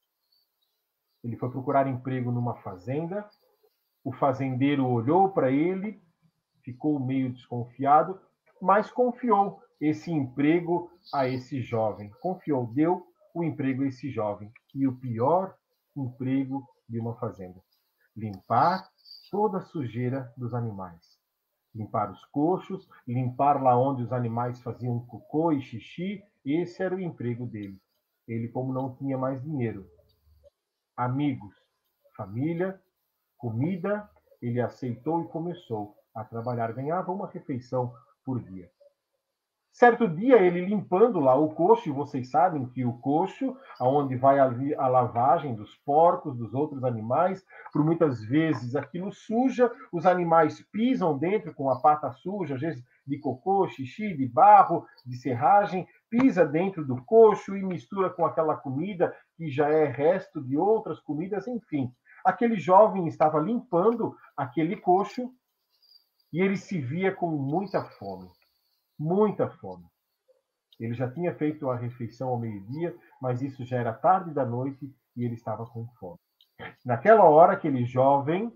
ele foi procurar emprego numa fazenda. O fazendeiro olhou para ele, ficou meio desconfiado, mas confiou esse emprego a esse jovem. Confiou, deu o emprego a esse jovem. E o pior emprego de uma fazenda: limpar toda a sujeira dos animais. Limpar os coxos, limpar lá onde os animais faziam cocô e xixi. Esse era o emprego dele. Ele, como não tinha mais dinheiro, amigos, família, comida, ele aceitou e começou a trabalhar. Ganhava uma refeição por dia. Certo dia, ele limpando lá o coxo, e vocês sabem que o coxo, aonde vai a lavagem dos porcos, dos outros animais, por muitas vezes aquilo suja, os animais pisam dentro com a pata suja, às vezes de cocô, xixi, de barro, de serragem, pisa dentro do coxo e mistura com aquela comida que já é resto de outras comidas, enfim. Aquele jovem estava limpando aquele coxo e ele se via com muita fome. Muita fome. Ele já tinha feito a refeição ao meio-dia, mas isso já era tarde da noite e ele estava com fome. Naquela hora, aquele jovem,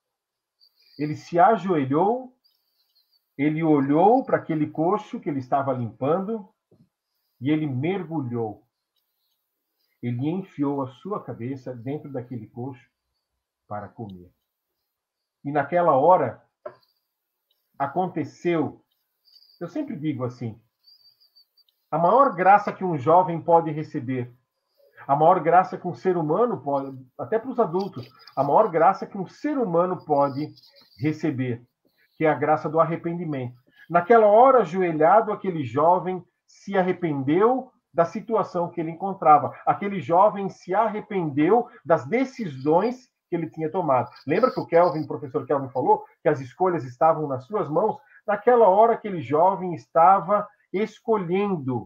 ele se ajoelhou, ele olhou para aquele coxo que ele estava limpando e ele mergulhou. Ele enfiou a sua cabeça dentro daquele coxo para comer. E naquela hora, aconteceu. Eu sempre digo assim: a maior graça que um jovem pode receber, a maior graça que um ser humano pode, até para os adultos, a maior graça que um ser humano pode receber, que é a graça do arrependimento. Naquela hora, ajoelhado, aquele jovem se arrependeu da situação que ele encontrava. Aquele jovem se arrependeu das decisões que ele tinha tomado. Lembra que o professor Kelvin falou que as escolhas estavam nas suas mãos? Naquela hora, aquele jovem estava escolhendo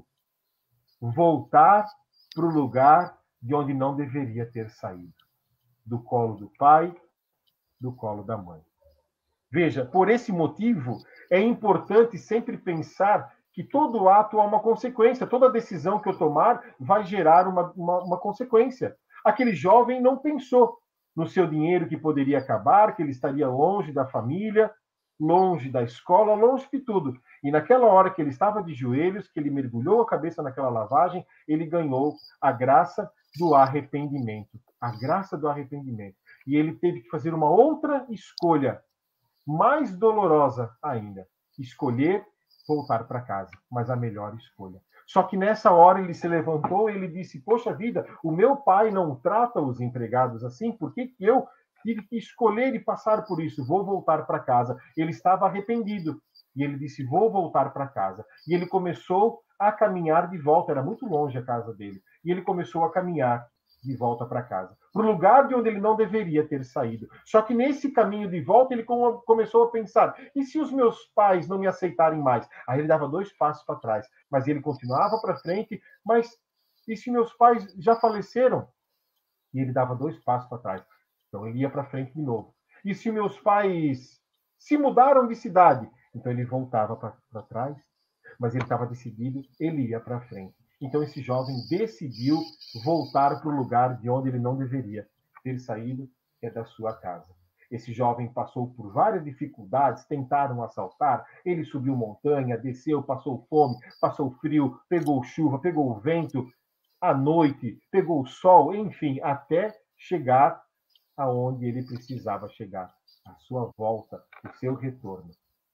voltar para o lugar de onde não deveria ter saído. Do colo do pai, do colo da mãe. Veja, por esse motivo, é importante sempre pensar que todo ato há uma consequência. Toda decisão que eu tomar vai gerar uma consequência. Aquele jovem não pensou no seu dinheiro que poderia acabar, que ele estaria longe da família, longe da escola, longe de tudo. E naquela hora que ele estava de joelhos, que ele mergulhou a cabeça naquela lavagem, ele ganhou a graça do arrependimento, a graça do arrependimento. E ele teve que fazer uma outra escolha, mais dolorosa ainda, escolher voltar para casa, mas a melhor escolha. Só que nessa hora ele se levantou e ele disse, poxa vida, o meu pai não trata os empregados assim, por que eu tive que escolher e passar por isso? Vou voltar para casa. Ele estava arrependido e ele disse, vou voltar para casa. E ele começou a caminhar de volta, era muito longe a casa dele, e ele começou a caminhar de volta para casa, para o lugar de onde ele não deveria ter saído. Só que nesse caminho de volta, ele começou a pensar, e se os meus pais não me aceitarem mais? Aí ele dava 2 passos para trás, mas ele continuava para frente, mas e se meus pais já faleceram? E ele dava 2 passos para trás. Então ele ia para frente de novo. E se meus pais se mudaram de cidade? Então ele voltava para trás, mas ele estava decidido, ele ia para frente. Então esse jovem decidiu voltar para o lugar de onde ele não deveria ter saído, que é da sua casa. Esse jovem passou por várias dificuldades, tentaram assaltar, ele subiu montanha, desceu, passou fome, passou frio, pegou chuva, pegou vento, à noite, pegou o sol, enfim, até chegar aonde ele precisava chegar, a sua volta, o seu retorno.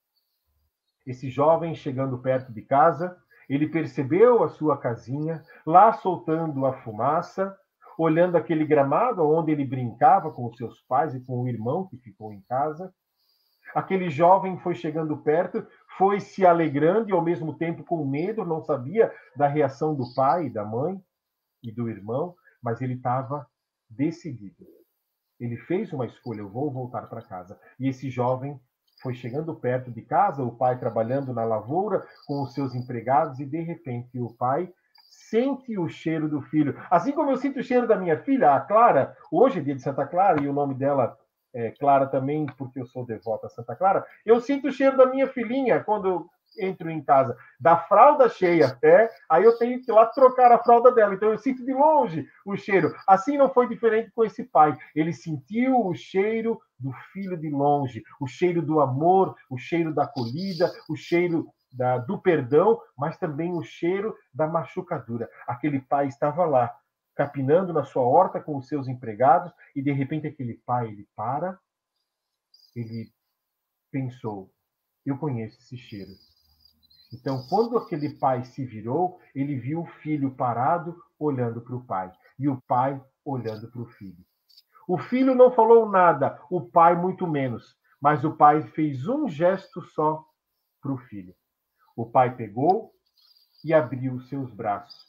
Esse jovem, chegando perto de casa, ele percebeu a sua casinha, lá soltando a fumaça, olhando aquele gramado onde ele brincava com os seus pais e com o irmão que ficou em casa. Aquele jovem foi chegando perto, foi se alegrando e ao mesmo tempo com medo, não sabia da reação do pai, da mãe e do irmão, mas ele estava decidido. Ele fez uma escolha, eu vou voltar para casa. E esse jovem foi chegando perto de casa, o pai trabalhando na lavoura com os seus empregados, e de repente o pai sente o cheiro do filho. Assim como eu sinto o cheiro da minha filha, a Clara, hoje é dia de Santa Clara, e o nome dela é Clara também, porque eu sou devota a Santa Clara, eu sinto o cheiro da minha filhinha quando entro em casa, da fralda cheia, aí eu tenho que ir lá trocar a fralda dela, então eu sinto de longe o cheiro. Assim não foi diferente com esse pai, ele sentiu o cheiro do filho de longe, o cheiro do amor, o cheiro da acolhida, o cheiro do perdão, mas também o cheiro da machucadura. Aquele pai estava lá, capinando na sua horta com os seus empregados, e de repente aquele pai, ele para, ele pensou, eu conheço esse cheiro. Então, quando aquele pai se virou, ele viu o filho parado, olhando para o pai, e o pai olhando para o filho. O filho não falou nada, o pai muito menos, mas o pai fez um gesto só para o filho. O pai pegou e abriu os seus braços,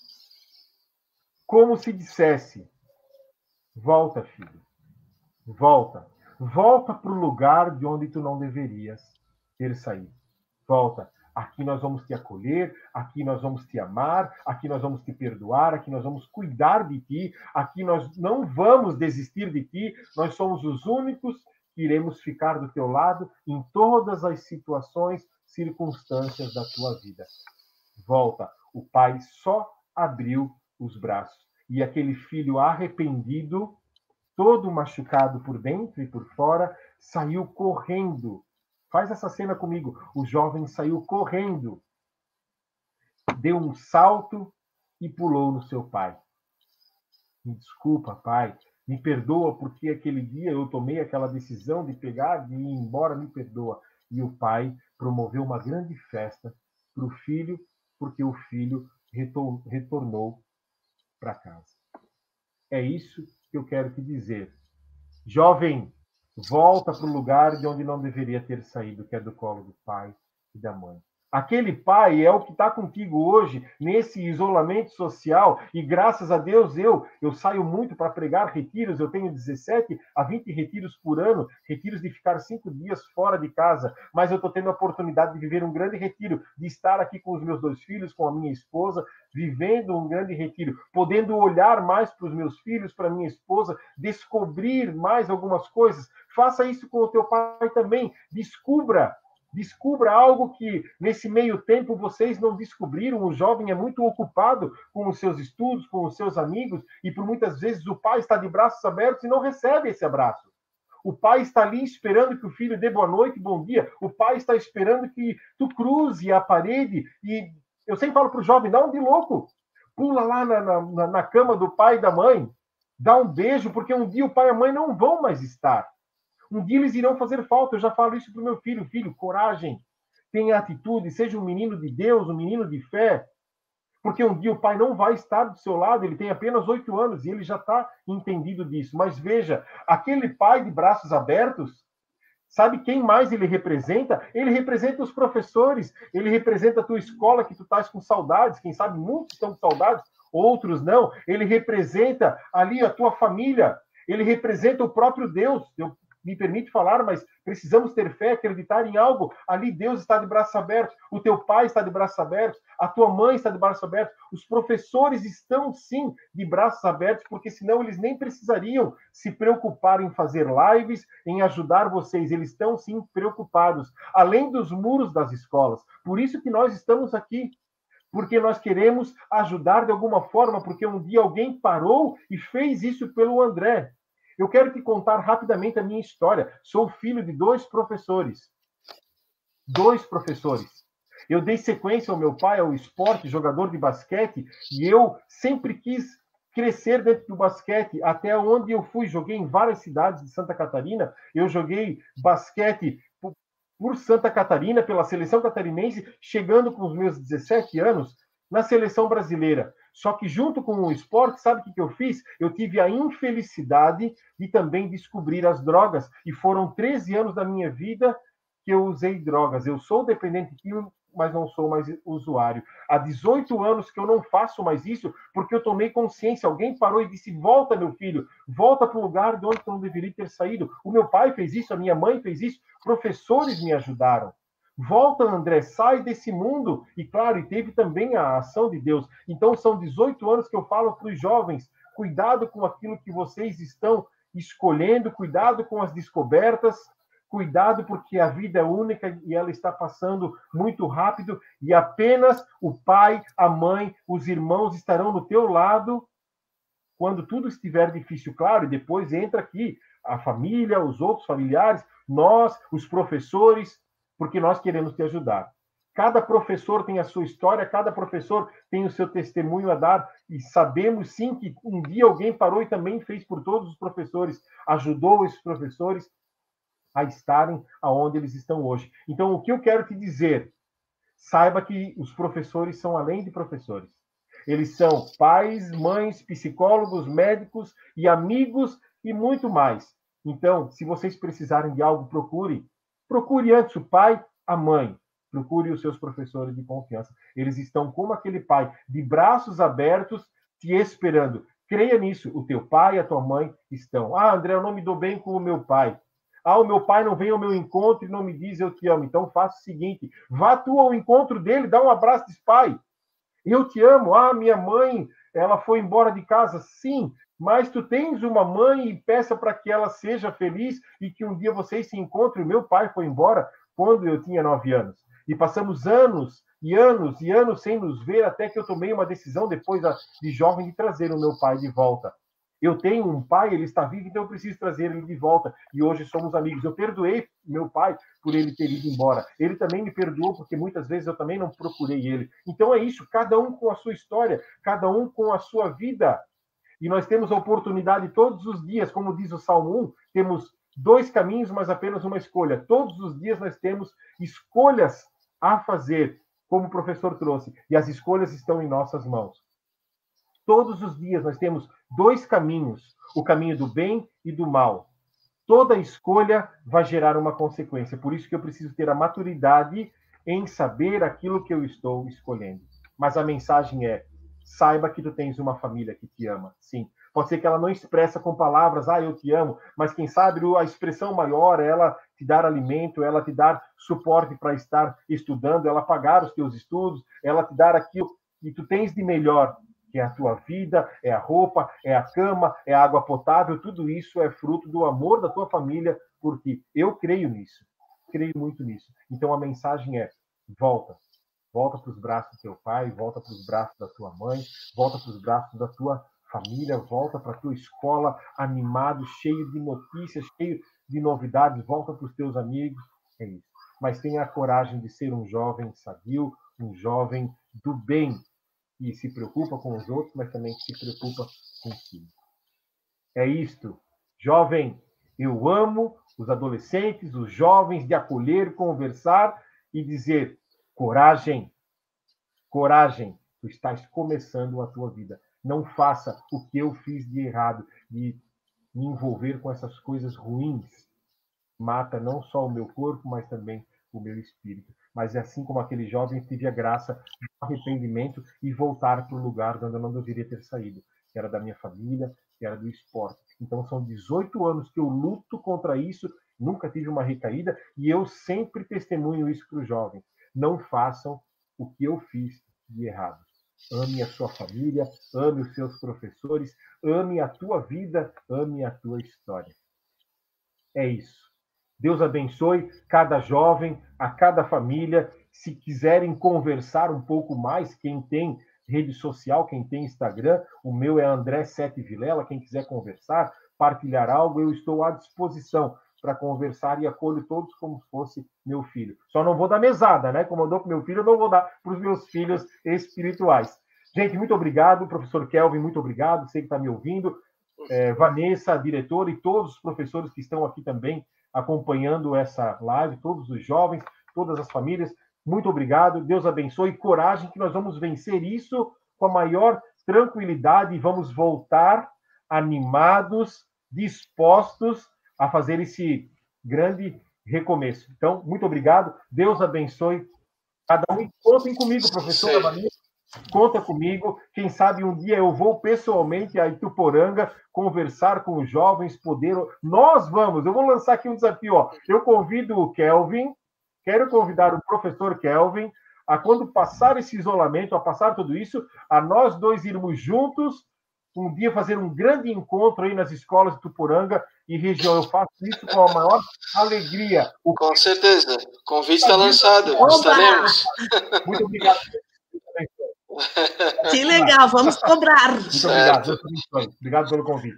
como se dissesse, volta, filho, volta para o lugar de onde tu não deverias ter saído. Volta. Aqui nós vamos te acolher, aqui nós vamos te amar, aqui nós vamos te perdoar, aqui nós vamos cuidar de ti, aqui nós não vamos desistir de ti, nós somos os únicos que iremos ficar do teu lado em todas as situações, circunstâncias da tua vida. Volta. O pai só abriu os braços. E aquele filho arrependido, todo machucado por dentro e por fora, saiu correndo. Faz essa cena comigo. O jovem saiu correndo, deu um salto e pulou no seu pai. Me desculpa, pai. Me perdoa porque aquele dia eu tomei aquela decisão de pegar, de ir embora, me perdoa. E o pai promoveu uma grande festa para o filho, porque o filho retornou para casa. É isso que eu quero te dizer. Jovem, volta para o lugar de onde não deveria ter saído, que é do colo do pai e da mãe. Aquele pai é o que está contigo hoje, nesse isolamento social, e graças a Deus eu saio muito para pregar retiros, eu tenho 17 a 20 retiros por ano, retiros de ficar 5 dias fora de casa, mas eu estou tendo a oportunidade de viver um grande retiro, de estar aqui com os meus 2 filhos, com a minha esposa, vivendo um grande retiro, podendo olhar mais para os meus filhos, para a minha esposa, descobrir mais algumas coisas. Faça isso com o teu pai também, Descubra algo que, nesse meio tempo, vocês não descobriram. O jovem é muito ocupado com os seus estudos, com os seus amigos, e por muitas vezes o pai está de braços abertos e não recebe esse abraço. O pai está ali esperando que o filho dê boa noite, bom dia. O pai está esperando que tu cruze a parede. E eu sempre falo para o jovem, dá um de louco. pula lá na cama do pai e da mãe, dá um beijo, porque um dia o pai e a mãe não vão mais estar. Um dia eles irão fazer falta. Eu já falo isso para o meu filho. Filho, coragem, tenha atitude, seja um menino de Deus, um menino de fé, porque um dia o pai não vai estar do seu lado, ele tem apenas 8 anos e ele já está entendido disso. Mas veja, aquele pai de braços abertos, sabe quem mais ele representa? Ele representa os professores, ele representa a tua escola que tu estás com saudades, quem sabe muitos estão com saudades, outros não. Ele representa ali a tua família, ele representa o próprio Deus. Eu me permite falar, mas precisamos ter fé, acreditar em algo. Ali Deus está de braços abertos, o teu pai está de braços abertos, a tua mãe está de braços abertos, os professores estão sim de braços abertos, porque senão eles nem precisariam se preocupar em fazer lives, em ajudar vocês. Eles estão sim preocupados, além dos muros das escolas. Por isso que nós estamos aqui, porque nós queremos ajudar de alguma forma, porque um dia alguém parou e fez isso pelo André. Eu quero te contar rapidamente a minha história. Sou filho de 2 professores. 2 professores. Eu dei sequência ao meu pai, ao esporte, jogador de basquete, e eu sempre quis crescer dentro do basquete, até onde eu fui. Joguei em várias cidades de Santa Catarina. Eu joguei basquete por Santa Catarina, pela seleção catarinense, chegando com os meus 17 anos na seleção brasileira. Só que junto com o esporte, sabe o que eu fiz? Eu tive a infelicidade de também descobrir as drogas. E foram 13 anos da minha vida que eu usei drogas. Eu sou dependente químico, mas não sou mais usuário. Há 18 anos que eu não faço mais isso, porque eu tomei consciência. Alguém parou e disse, volta, meu filho, volta para o lugar de onde tu não deveria ter saído. O meu pai fez isso, a minha mãe fez isso, professores me ajudaram. Volta, André, sai desse mundo. E claro, e teve também a ação de Deus. Então são 18 anos que eu falo para os jovens, cuidado com aquilo que vocês estão escolhendo, cuidado com as descobertas, cuidado porque a vida é única e ela está passando muito rápido e apenas o pai, a mãe, os irmãos estarão do teu lado quando tudo estiver difícil, claro, e depois entra aqui a família, os outros familiares, nós, os professores, porque nós queremos te ajudar. Cada professor tem a sua história, cada professor tem o seu testemunho a dar, e sabemos sim que um dia alguém parou e também fez por todos os professores, ajudou esses professores a estarem aonde eles estão hoje. Então, o que eu quero te dizer, saiba que os professores são além de professores. Eles são pais, mães, psicólogos, médicos e amigos e muito mais. Então, se vocês precisarem de algo, procure antes o pai, a mãe. Procure os seus professores de confiança. Eles estão como aquele pai, de braços abertos, te esperando. Creia nisso. O teu pai e a tua mãe estão. Ah, André, eu não me dou bem com o meu pai. Ah, o meu pai não vem ao meu encontro e não me diz eu te amo. Então faça o seguinte, vá tu ao encontro dele, dá um abraço, diz, pai, eu te amo. Ah, minha mãe, ela foi embora de casa. Sim, mas tu tens uma mãe e peça para que ela seja feliz e que um dia vocês se encontrem. O meu pai foi embora quando eu tinha 9 anos. E passamos anos e anos e anos sem nos ver, até que eu tomei uma decisão, depois de jovem, de trazer o meu pai de volta. Eu tenho um pai, ele está vivo, então eu preciso trazer ele de volta. E hoje somos amigos. Eu perdoei meu pai por ele ter ido embora. Ele também me perdoou, porque muitas vezes eu também não procurei ele. Então é isso, cada um com a sua história, cada um com a sua vida. E nós temos a oportunidade todos os dias, como diz o Salmo 1, temos 2 caminhos, mas apenas uma escolha. Todos os dias nós temos escolhas a fazer, como o professor trouxe. E as escolhas estão em nossas mãos. Todos os dias nós temos 2 caminhos, o caminho do bem e do mal. Toda escolha vai gerar uma consequência. Por isso que eu preciso ter a maturidade em saber aquilo que eu estou escolhendo. Mas a mensagem é, saiba que tu tens uma família que te ama. Sim, pode ser que ela não expressa com palavras, ah, eu te amo, mas quem sabe a expressão maior é ela te dar alimento, ela te dar suporte para estar estudando, ela pagar os teus estudos, ela te dar aquilo que tu tens de melhor, que é a tua vida, é a roupa, é a cama, é a água potável, tudo isso é fruto do amor da tua família, porque eu creio nisso, creio muito nisso. Então a mensagem é, volta para os braços do teu pai, volta para os braços da tua mãe, volta para os braços da tua família, volta para a tua escola animado, cheio de notícias, cheio de novidades, volta para os teus amigos, é isso. Mas tenha a coragem de ser um jovem sadio, um jovem do bem, que se preocupa com os outros, mas também que se preocupa consigo. É isto. Jovem, eu amo os adolescentes, os jovens, de acolher, conversar e dizer: coragem, coragem, tu estás começando a tua vida. Não faça o que eu fiz de errado, de me envolver com essas coisas ruins. Mata não só o meu corpo, mas também o meu espírito. Mas é assim como aquele jovem tive a graça de arrependimento e voltar para o lugar de onde eu não deveria ter saído, que era da minha família, que era do esporte. Então são 18 anos que eu luto contra isso, nunca tive uma recaída, e eu sempre testemunho isso para os jovens. Não façam o que eu fiz de errado. Ame a sua família, ame os seus professores, ame a tua vida, ame a tua história. É isso. Deus abençoe cada jovem, a cada família. Se quiserem conversar um pouco mais, quem tem rede social, quem tem Instagram, o meu é André Sete Vilela. Quem quiser conversar, partilhar algo, eu estou à disposição para conversar e acolho todos como se fosse meu filho. Só não vou dar mesada, né? Como eu dou para meu filho, eu não vou dar para os meus filhos espirituais. Gente, muito obrigado. Professor Kelvin, muito obrigado. Sei que está me ouvindo. Vanessa, a diretora, e todos os professores que estão aqui também acompanhando essa live, todos os jovens, todas as famílias, muito obrigado. Deus abençoe. Coragem, que nós vamos vencer isso com a maior tranquilidade e vamos voltar animados, dispostos a fazer esse grande recomeço. Então, muito obrigado. Deus abençoe cada um. E contem comigo, professora Vanessa. Conta comigo. Quem sabe um dia eu vou pessoalmente a Ituporanga conversar com os jovens, poder. Nós vamos. Eu vou lançar aqui um desafio. Ó. Eu convido o Kelvin, quero convidar o professor Kelvin a, quando passar esse isolamento, a passar tudo isso, a nós dois irmos juntos um dia fazer um grande encontro aí nas escolas de Ituporanga e região. Eu faço isso com a maior alegria. Com certeza. O convite está lançado. Estaremos. Muito obrigado. Que legal, vamos cobrar. Muito obrigado. Obrigado pelo convite.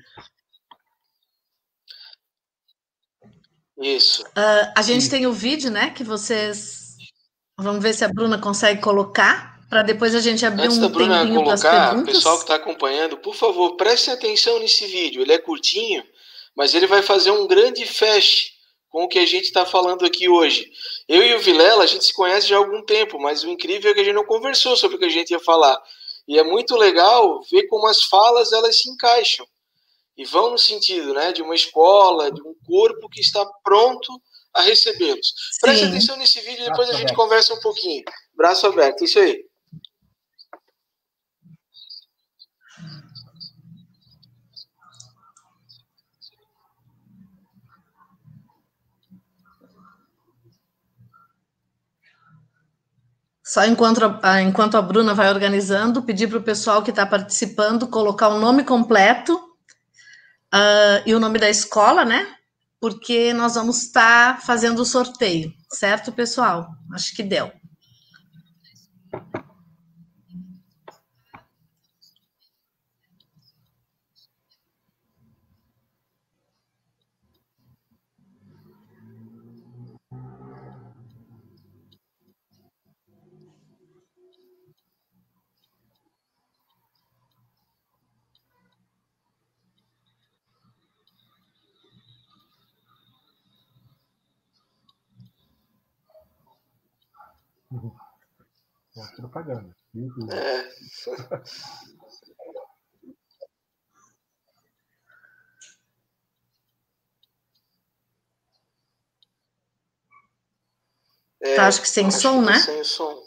Isso. A gente tem o vídeo, né? Que vocês. Vamos ver se a Bruna consegue colocar, para depois a gente abrir Antes da Bruna tempinho para as colocar, perguntas. pessoal que está acompanhando, por favor, prestem atenção nesse vídeo. Ele é curtinho, mas ele vai fazer um grande flash com o que a gente está falando aqui hoje. Eu e o Vilela, a gente se conhece já há algum tempo, mas o incrível é que a gente não conversou sobre o que a gente ia falar. E é muito legal ver como as falas elas se encaixam e vão no sentido, né, de uma escola, de um corpo que está pronto a recebê-los. Preste atenção nesse vídeo e depois a gente conversa um pouquinho. Braço aberto, isso aí. Só enquanto a Bruna vai organizando, pedir para o pessoal que está participando colocar o nome completo e o nome da escola, né? Porque nós vamos estar fazendo o sorteio, certo, pessoal? Acho que deu. Propaganda. Tá, acho que sem som, né? Sem som.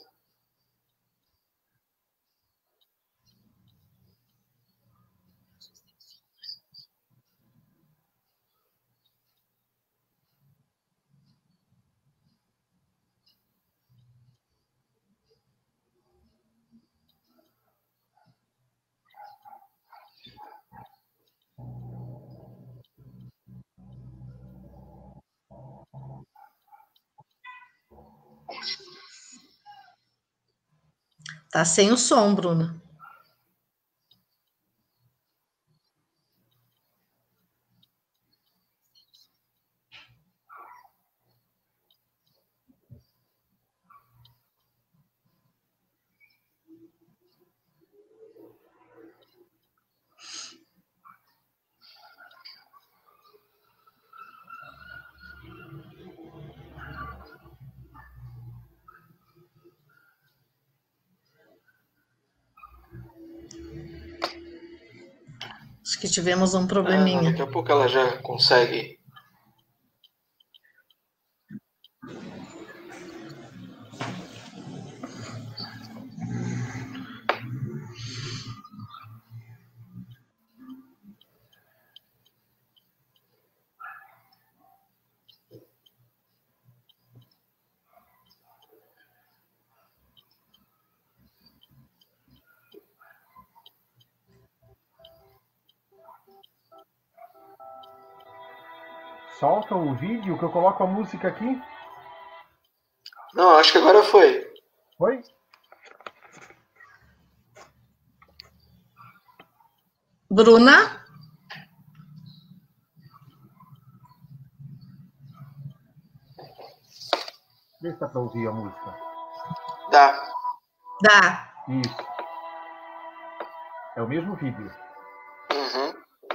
Tá sem o som, Bruna. Acho que tivemos um probleminha. Daqui a pouco ela já consegue. Solta o vídeo que eu coloco a música aqui. Não, acho que agora foi. Foi? Bruna? Vê se dá para ouvir a música. Dá. Dá. Isso. É o mesmo vídeo. Uhum.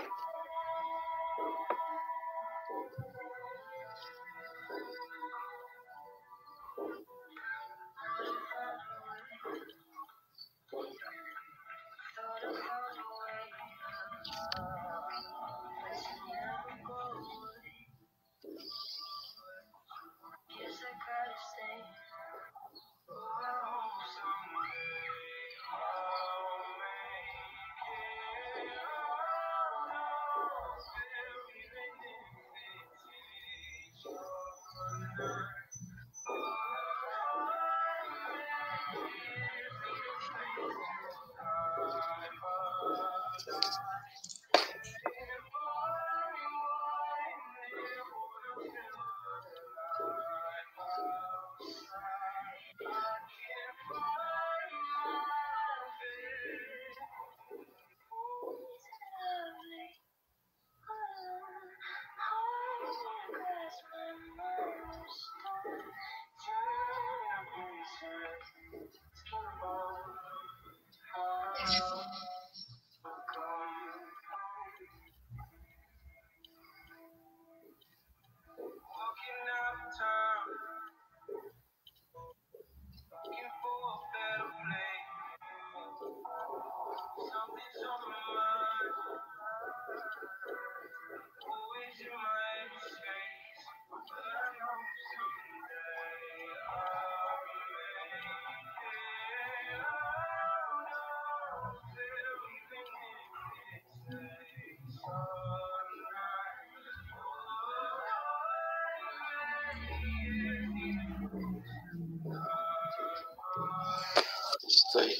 Isso aí.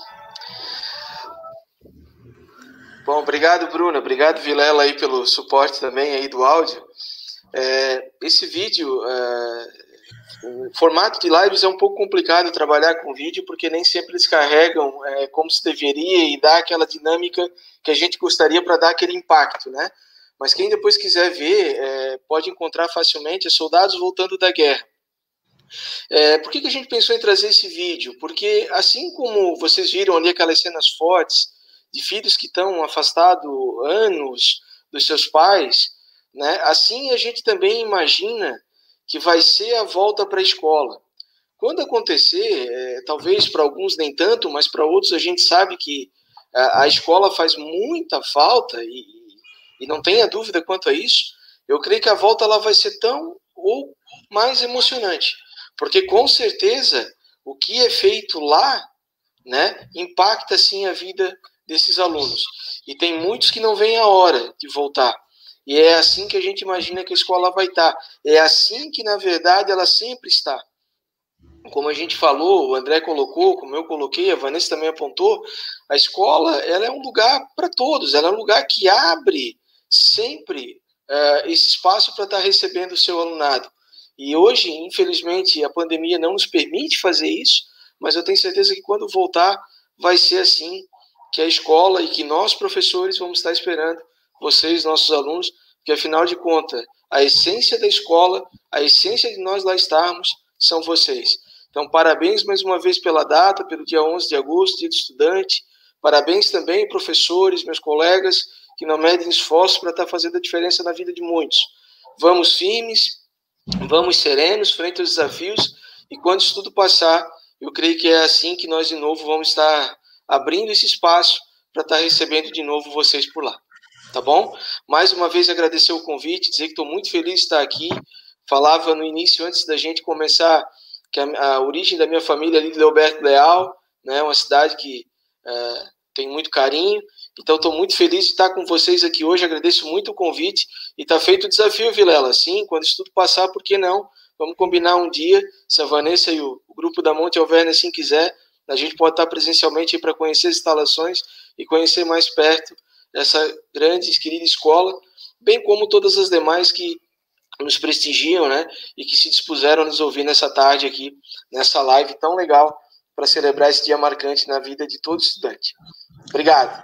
Bom, obrigado, Bruna. Obrigado, Vilela, aí pelo suporte também aí do áudio. Esse vídeo, o formato de lives é um pouco complicado trabalhar com vídeo, porque nem sempre eles carregam como se deveria e dá aquela dinâmica que a gente gostaria para dar aquele impacto, né? Mas quem depois quiser ver, pode encontrar facilmente, Soldados Voltando da Guerra. Por que a gente pensou em trazer esse vídeo? Porque assim como vocês viram ali aquelas cenas fortes de filhos que estão afastados anos dos seus pais, né, assim a gente também imagina que vai ser a volta para a escola. Quando acontecer, talvez para alguns nem tanto, mas para outros a gente sabe que a escola faz muita falta e não tenha dúvida quanto a isso. Eu creio que a volta ela vai ser tão ou mais emocionante. Porque, com certeza, o que é feito lá, né, impacta, sim, a vida desses alunos. E tem muitos que não veem a hora de voltar. E é assim que a gente imagina que a escola vai estar. É assim que, na verdade, ela sempre está. Como a gente falou, o André colocou, como eu coloquei, a Vanessa também apontou, a escola ela é um lugar para todos, ela é um lugar que abre sempre esse espaço para estar recebendo o seu alunado. E hoje, infelizmente, a pandemia não nos permite fazer isso, mas eu tenho certeza que quando voltar, vai ser assim, que a escola e que nós, professores, vamos estar esperando vocês, nossos alunos, porque afinal de contas, a essência da escola, a essência de nós lá estarmos, são vocês. Então, parabéns mais uma vez pela data, pelo dia 11 de agosto, dia do estudante. Parabéns também, professores, meus colegas, que não medem esforços para estar fazendo a diferença na vida de muitos. Vamos firmes, vamos serenos frente aos desafios, e quando isso tudo passar, eu creio que é assim que nós de novo vamos estar abrindo esse espaço para estar recebendo de novo vocês por lá. tá bom? Mais uma vez agradecer o convite, dizer que estou muito feliz de estar aqui. Falava no início, antes da gente começar, que a origem da minha família ali de Leoberto Leal, né, uma cidade que tem muito carinho. Então, estou muito feliz de estar com vocês aqui hoje, agradeço muito o convite. E está feito o desafio, Vilela. Sim, quando isso tudo passar, por que não? Vamos combinar um dia, se a Vanessa e o grupo da Monte Alverne assim quiser, a gente pode estar presencialmente para conhecer as instalações e conhecer mais perto essa grande e querida escola, bem como todas as demais que nos prestigiam, né, e que se dispuseram a nos ouvir nessa tarde aqui, nessa live tão legal, para celebrar esse dia marcante na vida de todo estudante. Obrigado.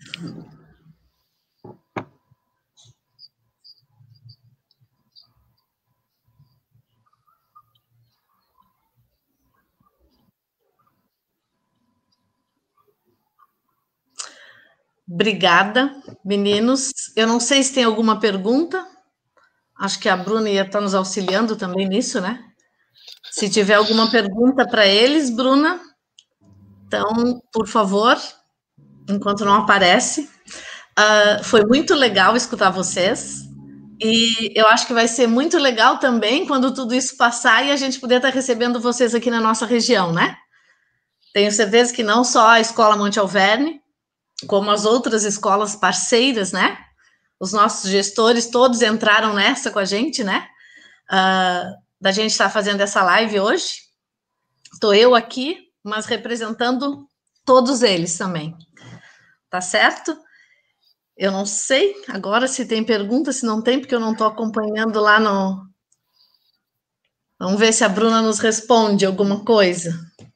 Obrigada, meninos. Eu não sei se tem alguma pergunta. Acho que a Bruna ia estar nos auxiliando também nisso, né? Se tiver alguma pergunta para eles, Bruna, então, por favor, enquanto não aparece. Foi muito legal escutar vocês. E eu acho que vai ser muito legal também quando tudo isso passar e a gente poder estar recebendo vocês aqui na nossa região, né? Tenho certeza que não só a Escola Monte Alverne, como as outras escolas parceiras, né? Os nossos gestores todos entraram nessa com a gente, né? Da gente estar fazendo essa live hoje. Estou eu aqui, mas representando todos eles também. Tá certo? Eu não sei agora se tem pergunta, se não tem, porque eu não estou acompanhando lá no... Vamos ver se a Bruna nos responde alguma coisa.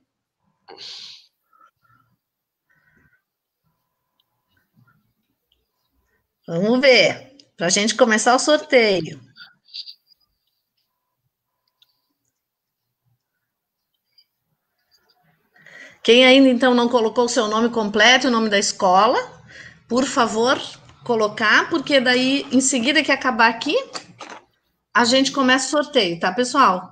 Vamos ver, para a gente começar o sorteio. Quem ainda, então, não colocou o seu nome completo, o nome da escola, por favor, colocar, porque daí, em seguida que acabar aqui, a gente começa o sorteio, tá, pessoal?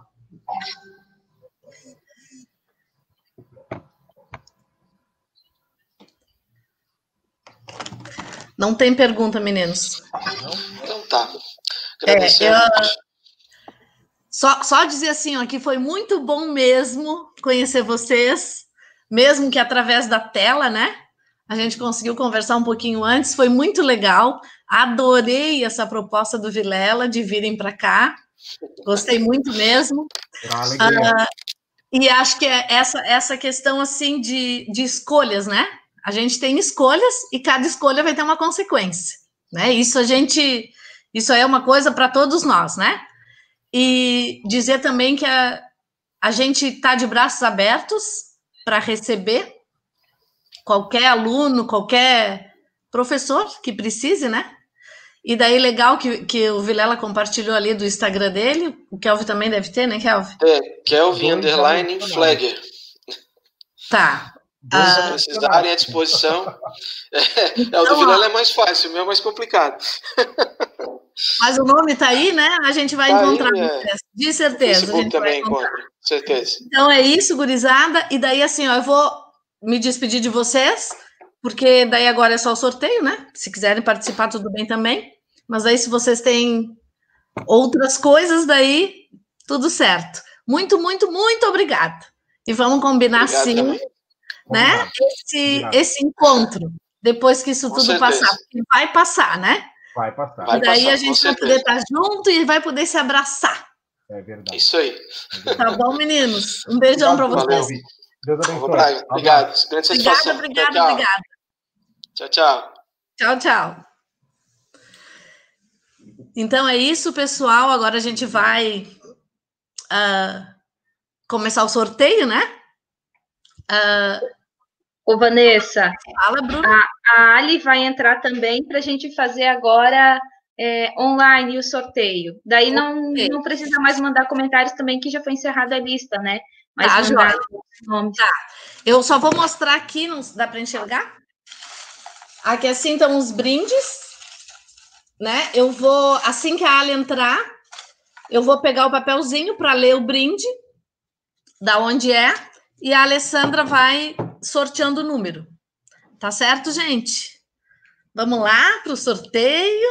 Não tem pergunta, meninos. Então tá. Agradecendo. Só dizer assim, ó, que foi muito bom mesmo conhecer vocês, mesmo que através da tela, né? A gente conseguiu conversar um pouquinho antes, foi muito legal. Adorei essa proposta do Vilela de virem para cá. Gostei muito mesmo. E acho que é essa questão assim de escolhas, né? A gente tem escolhas e cada escolha vai ter uma consequência, né? Isso é uma coisa para todos nós, né? E dizer também que a gente está de braços abertos para receber qualquer aluno, qualquer professor que precise, né? E daí, legal que o Vilela compartilhou ali do Instagram dele, o Kelvin também deve ter, né, Kelvin? Kelvin_Flagger. Tá. Se precisarem à disposição. Então, o do Vilela é mais fácil, o meu é mais complicado. Mas o nome tá aí, né? A gente vai encontrar vocês, de certeza. O Facebook também encontra, certeza. Então é isso, gurizada. E daí, assim, ó, eu vou me despedir de vocês, porque daí agora é só o sorteio, né? Se quiserem participar, tudo bem também. Mas aí, se vocês têm outras coisas, daí tudo certo. Muito, muito, muito obrigada. E vamos combinar, sim, também, né? Esse encontro, depois que isso tudo passar. Porque vai passar, né? Vai passar. E daí a gente vai poder estar junto e vai poder se abraçar. É verdade. Isso aí. Tá bom, meninos? Um beijão para vocês. Deus abençoe. Obrigado. Grande satisfação. Obrigada. Tchau, tchau. Tchau, tchau. Então é isso, pessoal. Agora a gente vai começar o sorteio, né? Ô, Vanessa, fala, Bruno. A Ali vai entrar também para a gente fazer agora online o sorteio. Daí não precisa mais mandar comentários também, que já foi encerrada a lista, né? Mas mandar os nomes. Tá. Eu só vou mostrar aqui, não dá para enxergar? Aqui assim estão os brindes, né? Eu vou, assim que a Ali entrar, eu vou pegar o papelzinho para ler o brinde, da onde é, e a Alessandra vai sorteando o número. Tá certo, gente? Vamos lá para o sorteio.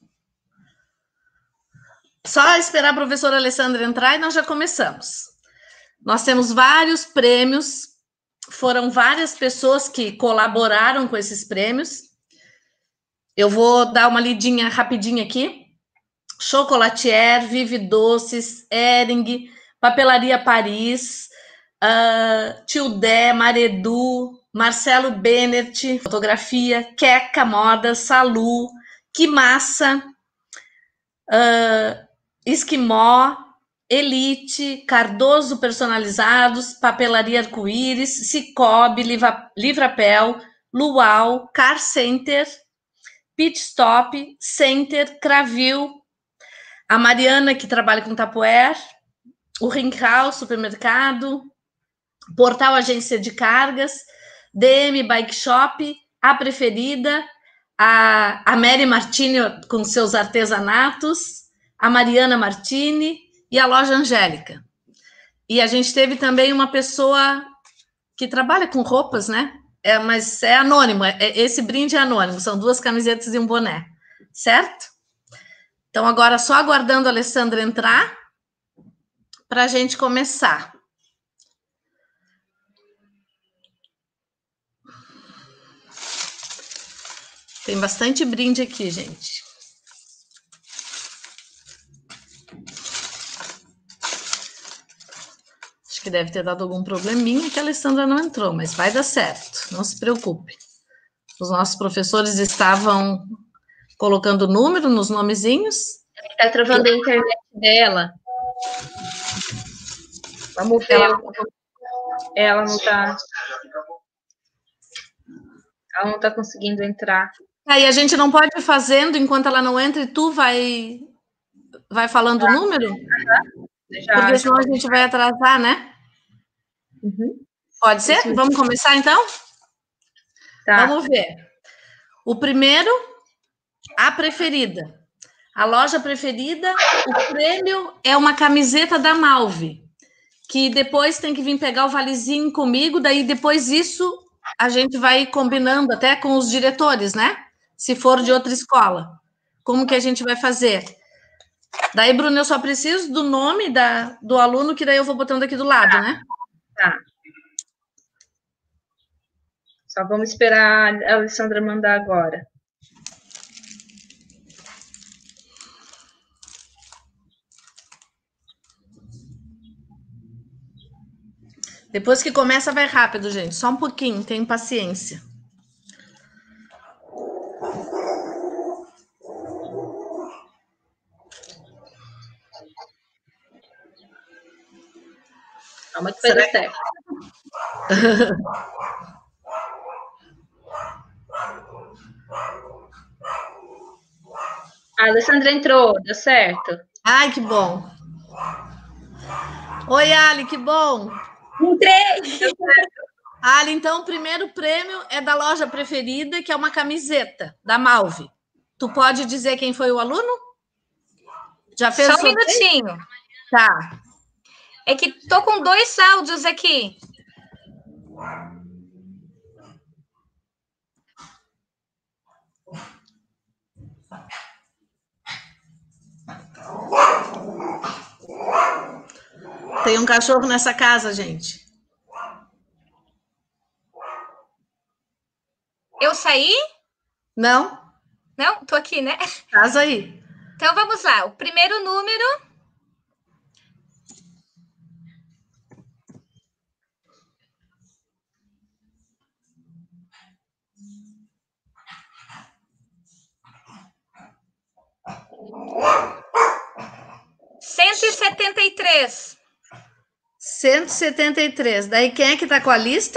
Só esperar a professora Alessandra entrar e nós já começamos. Nós temos vários prêmios, foram várias pessoas que colaboraram com esses prêmios. Eu vou dar uma lidinha rapidinho aqui. Chocolatier, Vive Doces, Ering, Papelaria Paris, Tio Dé, Maredu, Marcelo Benert, Fotografia, Queca Moda, Salu, Que Massa, Esquimó, Elite, Cardoso Personalizados, Papelaria Arco-Íris, Cicobi, Livrapel, Luau, Car Center, Pit Stop, Center, Cravil, a Mariana, que trabalha com Tupperware, o Rinkhal, Supermercado, Portal Agência de Cargas, DM Bike Shop, A Preferida, a Mary Martini com seus artesanatos, a Mariana Martini e a Loja Angélica. E a gente teve também uma pessoa que trabalha com roupas, né? Mas é anônimo, esse brinde é anônimo, são 2 camisetas e um boné, certo? Então, agora só aguardando a Alessandra entrar para a gente começar. Tem bastante brinde aqui, gente. Acho que deve ter dado algum probleminha que a Alessandra não entrou, mas vai dar certo, não se preocupe. Os nossos professores estavam colocando número nos nomezinhos. Está travando a internet dela. Vamos ver. Ela não está. Ela não está conseguindo entrar. Aí a gente não pode ir fazendo enquanto ela não entra e tu vai falando o número? Porque senão a gente vai atrasar, né? Uhum. Pode ser? Isso. Vamos começar, então? Tá. Vamos ver. O primeiro, A Preferida. A Loja Preferida, o prêmio é uma camiseta da Malve, que depois tem que vir pegar o valezinho comigo, daí depois isso a gente vai combinando até com os diretores, né? Se for de outra escola. Como que a gente vai fazer? Daí, Bruno, eu só preciso do nome do aluno, que daí eu vou botando aqui do lado, né? Tá. Só vamos esperar a Alessandra mandar agora. Depois que começa, vai rápido, gente. Só um pouquinho, tenham paciência. Calma que vai dar certo. A Alessandra entrou, deu certo. Ai, que bom. Oi, Ali, que bom. Entrei! Ali, então, o primeiro prêmio é da Loja Preferida, que é uma camiseta da Malve. Tu pode dizer quem foi o aluno? Já fez? Só um minutinho. Tá. É que tô com 2 áudios aqui. Tem um cachorro nessa casa, gente. Eu saí? Não. Não? Tô aqui, né? Casa aí. Então, vamos lá. O primeiro número... (173). 173. Daí, quem é que tá com a lista?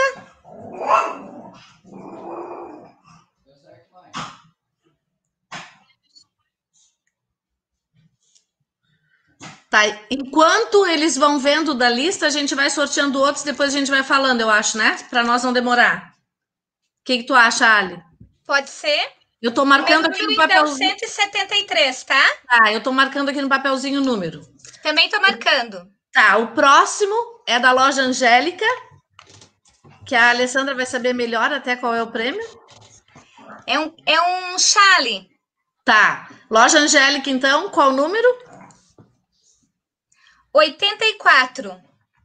Tá, enquanto eles vão vendo da lista, a gente vai sorteando outros, depois a gente vai falando, eu acho, né? Para nós não demorar. O que tu acha, Ali? Pode ser. Eu tô marcando aqui no papelzinho. Então, 173, tá? Tá, eu tô marcando aqui no papelzinho o número. Também tô marcando. Tá, o próximo é da Loja Angélica, que a Alessandra vai saber melhor até qual é o prêmio. É um chale. Tá. Loja Angélica, então, qual o número? 84.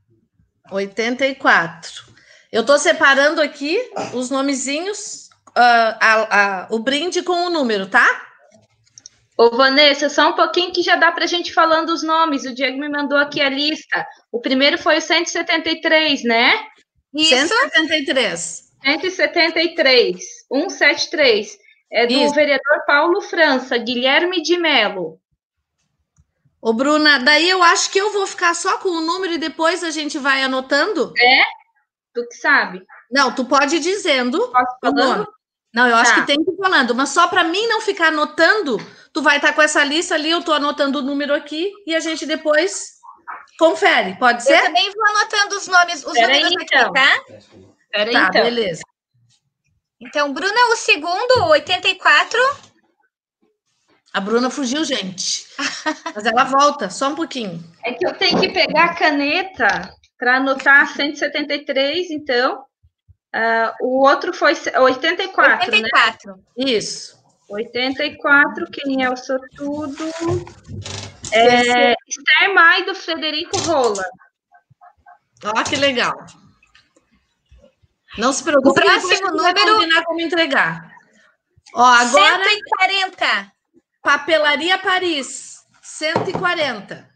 84. Eu tô separando aqui os nomezinhos, o brinde com o número, tá? Ô, Vanessa, só um pouquinho que já dá para a gente falando os nomes. O Diego me mandou aqui a lista. O primeiro foi o 173, né? Isso. 173. 173. 173. É do Isso. vereador Paulo França, Guilherme de Melo. Ô, Bruna, daí eu acho que eu vou ficar só com o número e depois a gente vai anotando. Tu que sabe. Não, tu pode ir dizendo Posso o nome. falando? Não, eu acho Tá. que tem que ir falando, mas só para mim não ficar anotando, tu vai estar com essa lista ali, eu tô anotando o número aqui e a gente depois confere, pode Eu ser? também vou anotando os nomes, Peraí, números aqui, então. tá? Peraí, Tá, então. beleza. Então, Bruna, o segundo, 84. A Bruna fugiu, gente. Mas ela volta, só um pouquinho. É que eu tenho que pegar a caneta para anotar 173, então. O outro foi 84, né? 84. Isso. 84, quem é o sortudo? Esther Mai, do Frederico Rola. Ó, que legal. Não se preocupe. O próximo depois vai número- combinar como entregar. Ó, agora, 140. Papelaria Paris, 140.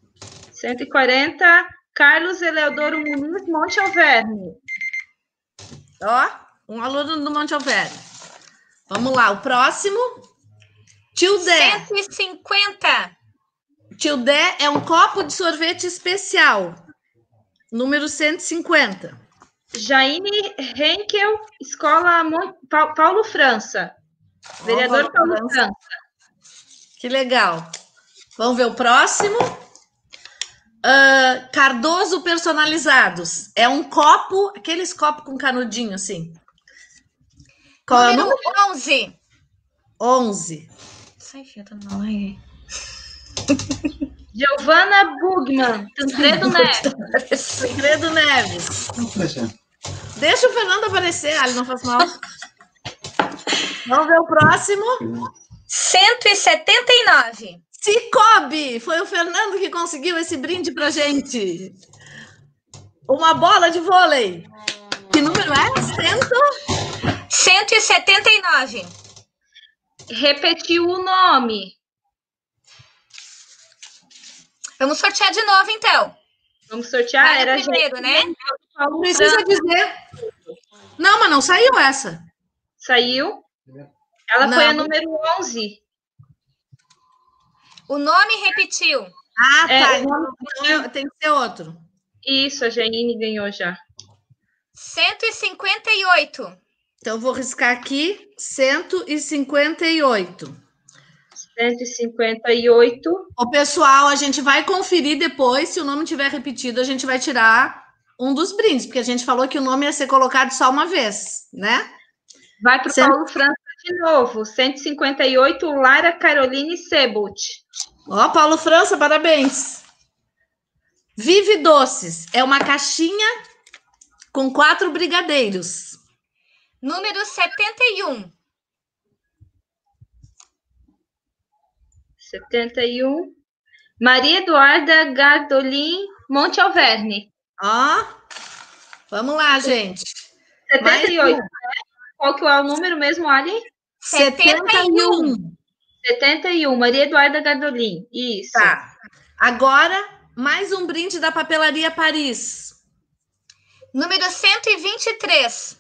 140, Carlos Eleodoro Muniz, Monte Alverne. Ó, um aluno do Monte Alverne. Vamos lá, o próximo. Tildé. 150. Tildé é um copo de sorvete especial. Número 150. Jaine Henkel, Escola Paulo França. Vereador Paulo França. Que legal. Vamos ver o próximo. Cardoso Personalizados. É um copo, aqueles copos com canudinho assim. Qual é o Número número? 11. 11. Sai, filha, tá na live. Giovana Bugman, Tancredo Neves. Segredo Neves. Deixa o Fernando aparecer, Ali, não faz mal. Vamos ver o próximo. 179. Cicobi! Foi o Fernando que conseguiu esse brinde pra gente. Uma bola de vôlei. Que número é? 179. Repetiu o nome. Vamos sortear de novo, então. Vamos sortear? Vale Era primeiro, né? Não precisa dizer. Não, mas não saiu essa. Saiu? Ela Não. foi a número 11. O nome repetiu. Ah, tá. É, Então tem que ser outro. Isso, a Janine ganhou já. 158. Então eu vou riscar aqui 158. 158. Ô, pessoal, a gente vai conferir depois. Se o nome tiver repetido, a gente vai tirar um dos brindes, porque a gente falou que o nome ia ser colocado só uma vez, né? Vai para o Paulo França de novo. 158, Lara Caroline Sebut. Ó, Paulo França, parabéns. Vive Doces. É uma caixinha com 4 brigadeiros. Número 71. 71. Maria Eduarda Gardolin, Monte Alverne. Ó, vamos lá, gente. 78. Né? Qual que é o número mesmo, Ali? 71. 71. Maria Eduarda Gardolin. Isso. Tá. Agora, mais um brinde da Papelaria Paris. Número 123.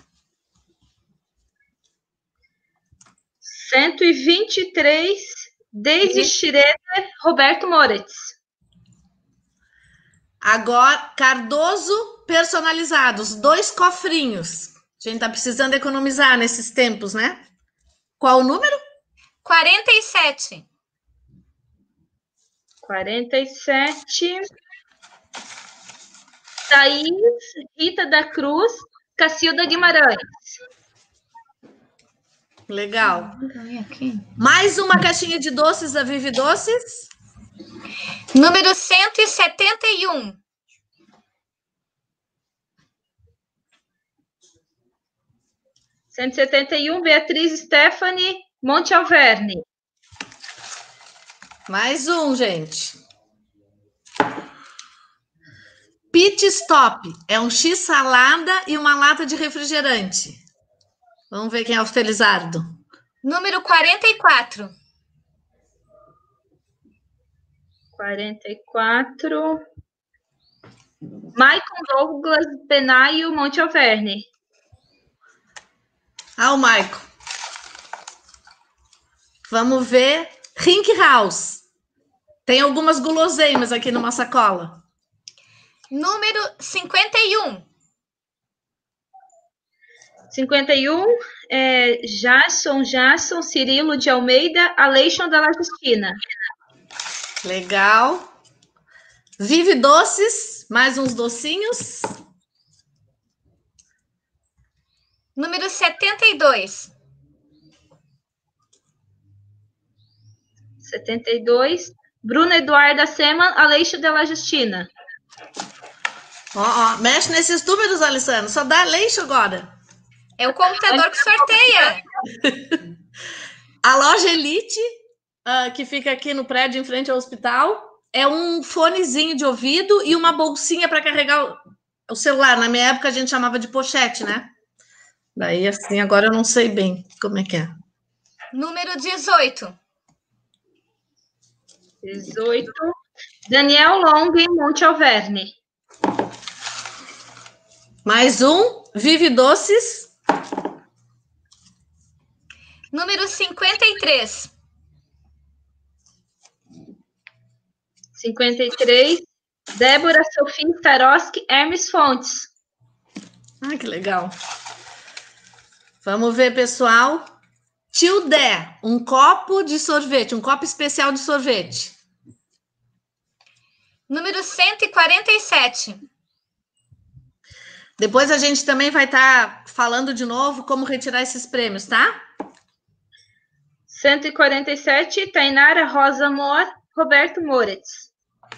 123. Deise Schroeder, Roberto Moritz. Agora, Cardoso Personalizados, 2 cofrinhos. A gente tá precisando economizar nesses tempos, né? Qual o número? 47. 47. Thaís Rita da Cruz, Cacilda Guimarães. Legal. Mais uma caixinha de doces da Vive Doces. Número 171. 171, Beatriz Stephanie Monte Alverne. Mais um, gente. Pit Stop. É um X-salada e uma lata de refrigerante. Vamos ver quem é o Felizardo. Número 44. 44. Michael Douglas Penaio Monte Alverne. Ah, o Michael. Vamos ver. Rink House. Tem algumas guloseimas aqui numa sacola. Número 51. 51. Jason Cirilo de Almeida, Aleixo da Justina. Legal. Vive Doces. Mais uns docinhos. Número 72. 72. Bruna Eduarda Seman, Aleixo da Justina. Ó, mexe nesses números, Alessandro. Só dá Aleixo agora. É o computador que sorteia. A loja Elite, que fica aqui no prédio em frente ao hospital, é um fonezinho de ouvido e uma bolsinha para carregar o celular. Na minha época a gente chamava de pochete, né? Daí assim, agora eu não sei bem como é que é. Número 18. 18. Daniel Long Monte Alverne. Mais um. Vive Doces. Número 53. 53. Débora Sofia Staroski Hermes Fontes. Ah, que legal. Vamos ver, pessoal. Tio Dé, um copo de sorvete, um copo especial de sorvete. Número 147. Depois a gente também vai estar falando de novo como retirar esses prêmios, tá? 147, Tainara Rosa Amor, Roberto Moretz.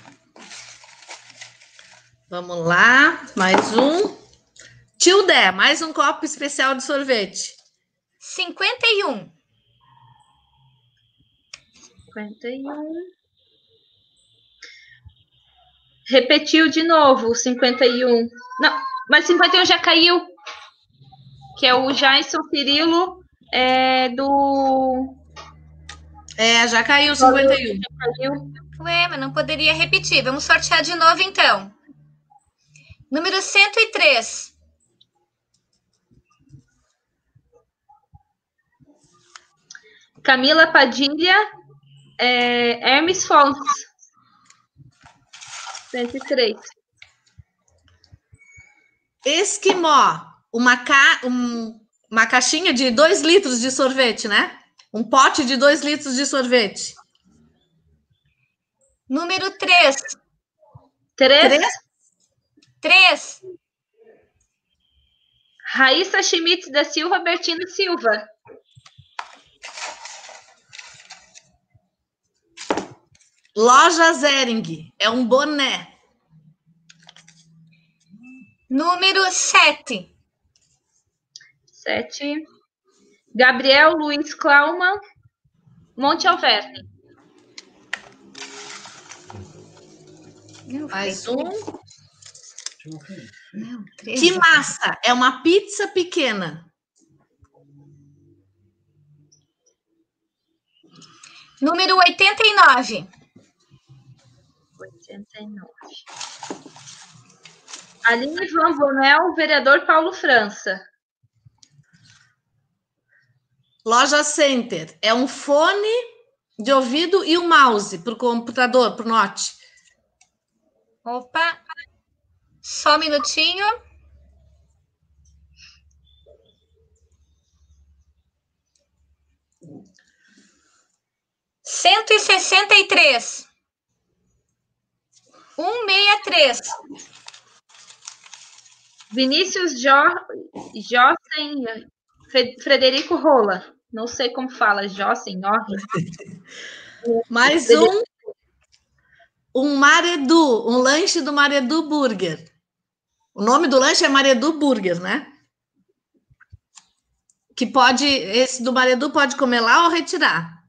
Vamos lá, mais um. Tio Dé, mais um copo especial de sorvete. 51. 51. Repetiu de novo o 51. Não, mas 51 já caiu. Que é o Jason Cirilo do... já caiu o 51. Já caiu. Ué, mas não poderia repetir. Vamos sortear de novo, então. Número 103. Camila Padilha, Hermes Fontes. 103. Esquimó, uma caixinha de 2 litros de sorvete, né? Um pote de 2 litros de sorvete. Número 3. 3. 3. Raíssa Schmitz da Silva Bertino Silva. Loja Zering, é um boné. Número 7. 7. Gabriel Luiz Klauman, Monte Alverne. Mais um. Não, Que massa, é uma pizza pequena. Número 89. 89. Aline Van Bonel, vereador Paulo França. Loja Center, é um fone de ouvido e um mouse para o computador, para o note. Opa. Só um minutinho. Cento e 163. 163. Vinícius Jossen Frederico Rola. Não sei como fala, Jossen. Mais um Maredu, um lanche do Maredu Burger. O nome do lanche é Maredu Burger, né? que pode, esse do Maria Edu pode comer lá ou retirar?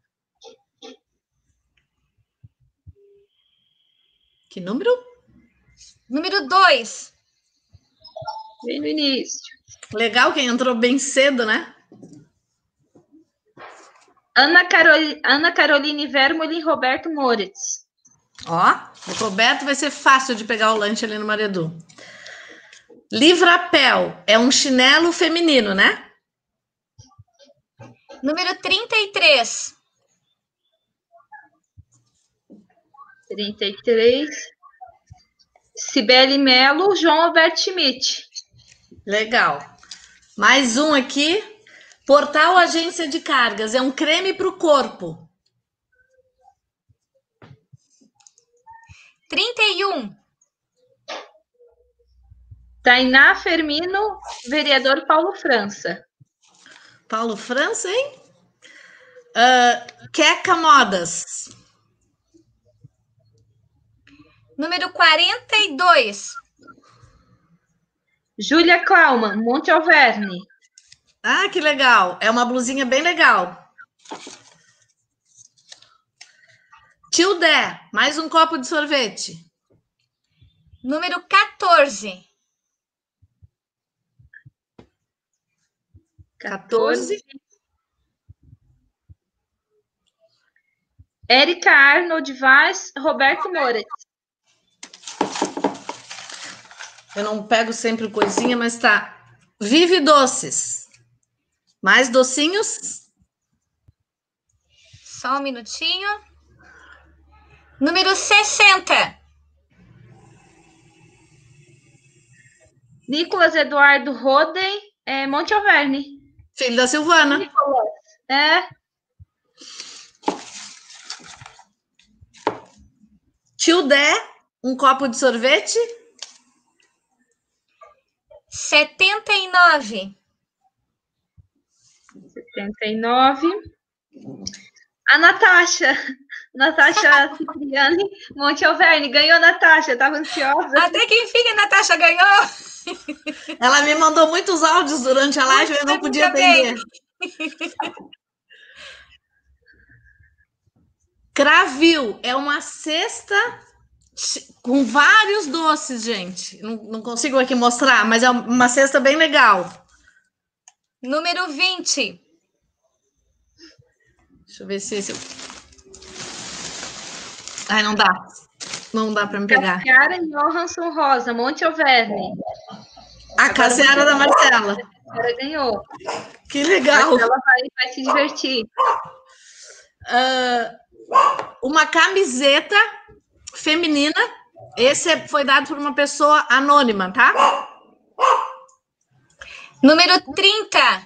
Que número? Número 2. Bem no início. Legal, quem entrou bem cedo, né? Ana Caroline Vermoli e Roberto Moritz. Ó, o Roberto vai ser fácil de pegar o lanche ali no Maria Edu. Livrapel é um chinelo feminino, né? Número 33. 33. Cibele Melo, João Alberto Schmidt. Legal. Mais um aqui. Portal Agência de Cargas. É um creme para o corpo. 31. Tainá Fermino, vereador Paulo França. Paulo França, hein? Queca Modas. Número 42. Júlia Klauman, Monte Alverne. Ah, que legal. É uma blusinha bem legal. Tio Dé, mais um copo de sorvete. Número 14. 14. Érica Arnold Vaz, Roberto Moritz. Eu não pego sempre coisinha, mas tá. Vive Doces. Mais docinhos? Só um minutinho. Número 60. Nicolas Eduardo Roden, Monte Alverne. Filho da Silvana. Nicolas. Tio Dé, um copo de sorvete. 79. 79. A Natasha Cipriani, Monte Alverne. Ganhou a Natasha, estava ansiosa. Até que enfim a Natasha ganhou. Ela me mandou muitos áudios durante a live e eu não podia atender. Cravil é uma cesta com vários doces, gente. Não consigo aqui mostrar, mas é uma cesta bem legal. Número 20. Deixa eu ver se esse... Ai, não dá. Não dá para me pegar. Cassiara Johansson Rosa, Monte Alverne. A Cassiara da Marcela. Ela ganhou. Que legal. Ela vai se divertir. Uma camiseta feminina. Esse foi dado por uma pessoa anônima, tá? Número 30.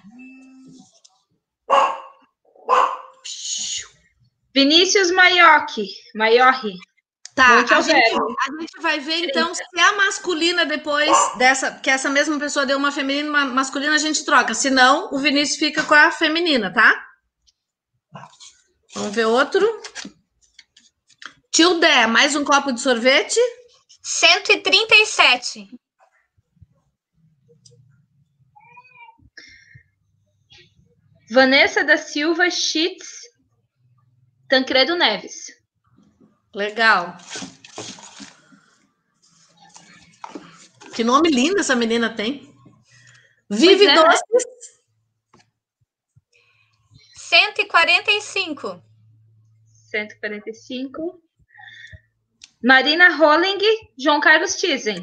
Vinícius Maiorri. Tá, a gente vai ver, então, se a masculina depois dessa, que essa mesma pessoa deu uma feminina, uma masculina, a gente troca. Se não, o Vinícius fica com a feminina, tá? Vamos ver outro. Tio Dé, mais um copo de sorvete. 137. Vanessa da Silva Schitz, Tancredo Neves. Legal. Que nome lindo essa menina tem. Vive Doces. 145. 145. Marina Holling, João Carlos Tizen.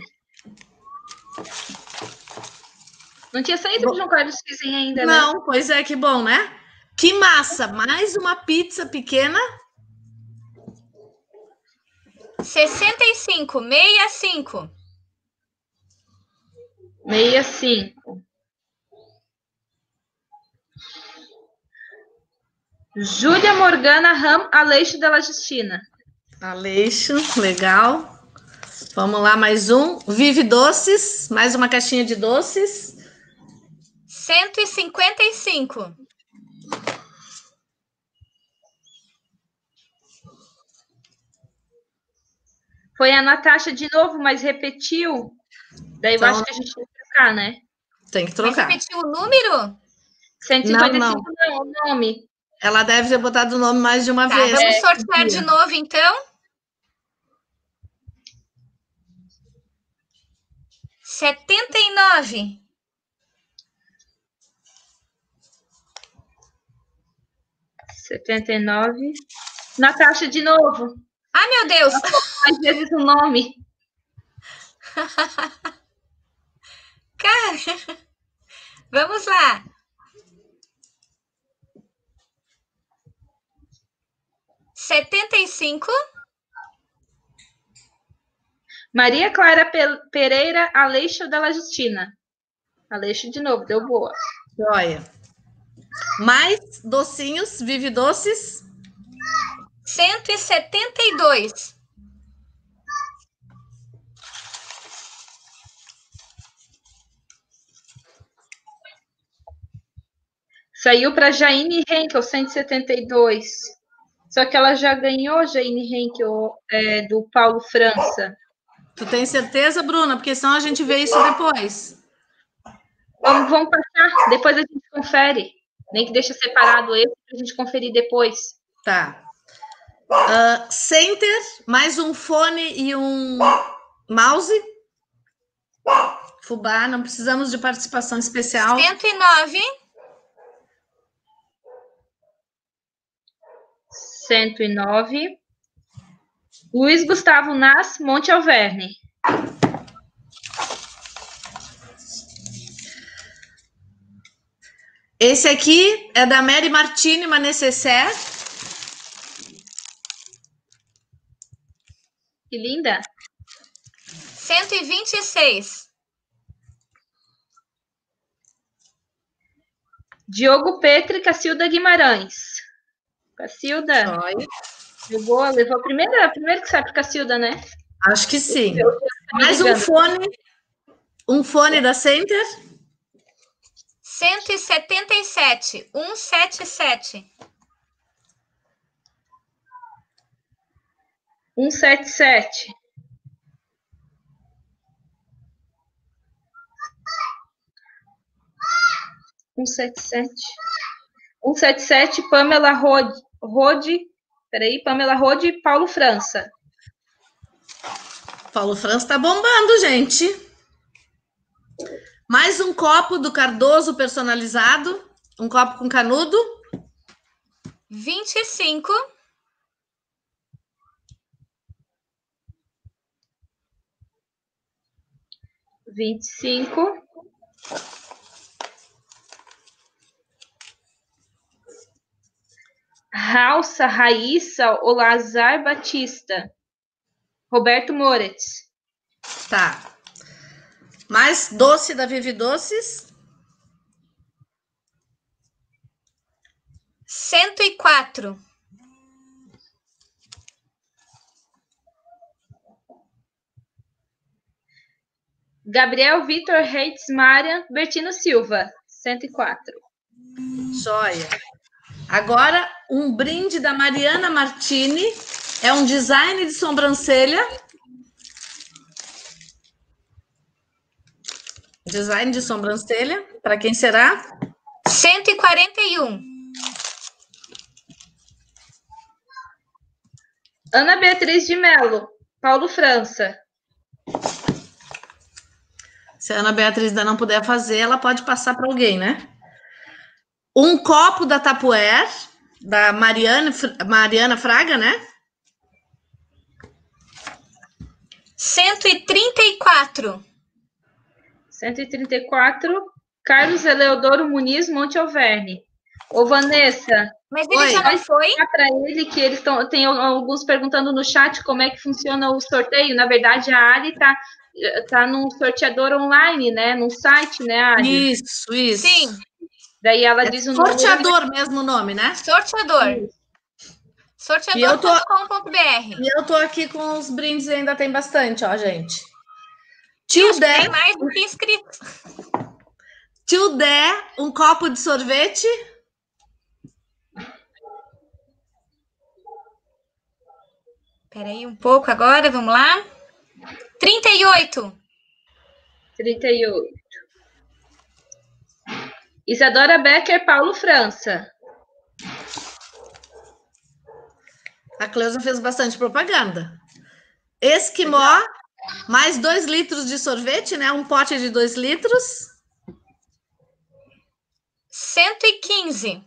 Não tinha saído do João Carlos Tizen ainda, né? Não, pois é, que bom, né? Que massa! Mais uma pizza pequena. 65. 65. 65. Júlia Morgana Ram Aleixo della Justina. Aleixo, legal. Vamos lá, mais um. Vive Doces, mais uma caixinha de doces. 155. Foi a Natasha de novo, mas repetiu. Daí então, eu acho que a gente tem que trocar, né? Tem que trocar. Mas repetiu o número? 155 não. não é o nome. Ela deve ter botado o nome mais de uma vez. Vamos sortear de novo, então. 79. 79. Natasha, de novo. Ai, meu Deus. Mais vezes o nome. Cara, vamos lá. Setenta e cinco. Maria Clara Pereira Aleixo Della Justina. Aleixo de novo, deu boa. Joia. Mais docinhos, Vive Doces. 172. Saiu para Jaine Henkel, 172. Só que ela já ganhou, Jaine Henkel, do Paulo França. Tu tem certeza, Bruna? Porque senão a gente vê isso depois. Vamos passar, depois a gente confere. Nem que deixe separado esse para a gente conferir depois. Tá. Center, mais um fone e um mouse. Fubá, não precisamos de participação especial. 109. 109. Luiz Gustavo Nas, Monte Alverne. Esse aqui é da Mary Martini, uma necessaire. Que linda. 126. Diogo Petri, Cacilda Guimarães. Cacilda. Levou a primeira que sai para Cacilda, né? Acho que sim. Mais um fone da Center. 177. 177. 177. Pamela Pamela Rode e Paulo França. Paulo França tá bombando, gente. Mais um copo do Cardoso personalizado. Um copo com canudo. 25. 25. Raulsa, Raíssa, Olazar Batista. Roberto Moretz. Tá. Mais doce da Vive Doces. 104. Gabriel Vitor Reitz Marian Bertino Silva. 104. Joia. Agora, um brinde da Mariana Martini. É um design de sobrancelha. Design de sobrancelha. Para quem será? 141. Ana Beatriz de Mello. Paulo França. Se a Ana Beatriz ainda não puder fazer, ela pode passar para alguém, né? Um copo da Tupperware, da Mariana Fraga, né? 134. 134. Carlos Eleodoro Muniz, Monte Alverne. Ô, Vanessa. Mas ele já não foi? Para ele que eles tem alguns perguntando no chat como é que funciona o sorteio. Na verdade, a Ali tá num sorteador online, né? Num site, né, Ali? Isso. Sim. Daí ela diz o nome. Sorteador mesmo o nome, né? Sorteador. Sorteador.com.br. E eu tô aqui com os brindes, ainda tem bastante, ó, gente. Tio Dé. Tem mais do que inscritos. Tio Dé, um copo de sorvete. Peraí um pouco agora, vamos lá. 38. 38. Isadora Becker, Paulo França. A Cleusa fez bastante propaganda. Esquimó, mais 2 litros de sorvete, né? Um pote de 2 litros. 115.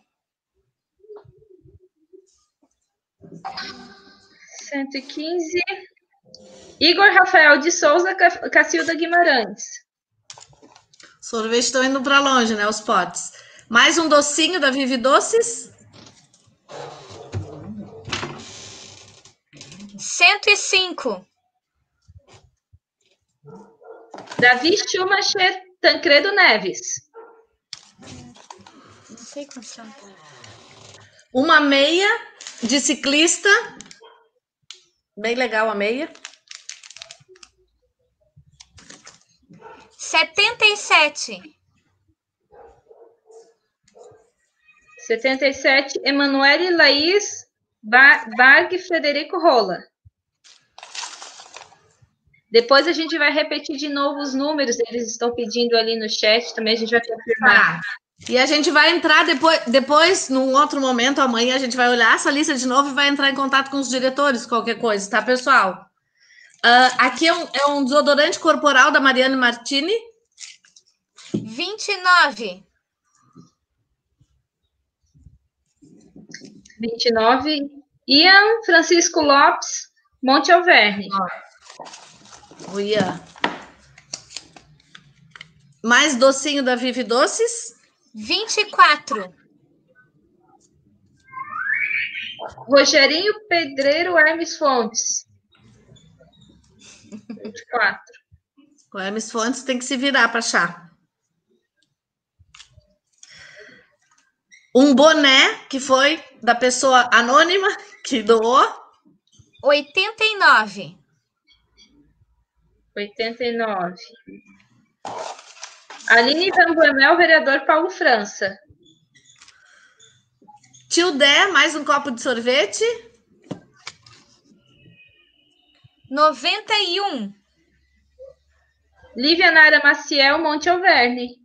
115. Igor Rafael de Souza, Cacilda Guimarães. Sorvete estão indo para longe, né? Os potes. Mais um docinho da Vivi Doces. 105. Davi Schumacher, Tancredo Neves. Não sei quantos são. Uma meia de ciclista. Bem legal a meia. 77. 77. Emanuele Laís Varg Frederico Rola. Depois a gente vai repetir de novo os números, eles estão pedindo ali no chat, também a gente vai confirmar. E a gente vai entrar depois, num outro momento, amanhã, a gente vai olhar essa lista de novo e vai entrar em contato com os diretores, qualquer coisa, tá, pessoal? Aqui é um desodorante corporal da Mariane Martini. 29. 29. Ian Francisco Lopes, Monte Alverne. O Ian. Mais docinho da Vivi Doces. 24. Rogerinho Pedreiro Hermes Fontes. 24. O Hermes Fontes tem que se virar para achar. Um boné que foi da pessoa anônima que doou. 89. 89. Aline Ramboemel, vereador Paulo França. Tio Dé, mais um copo de sorvete. 91. Lívia Nara Maciel, Monte Alverne.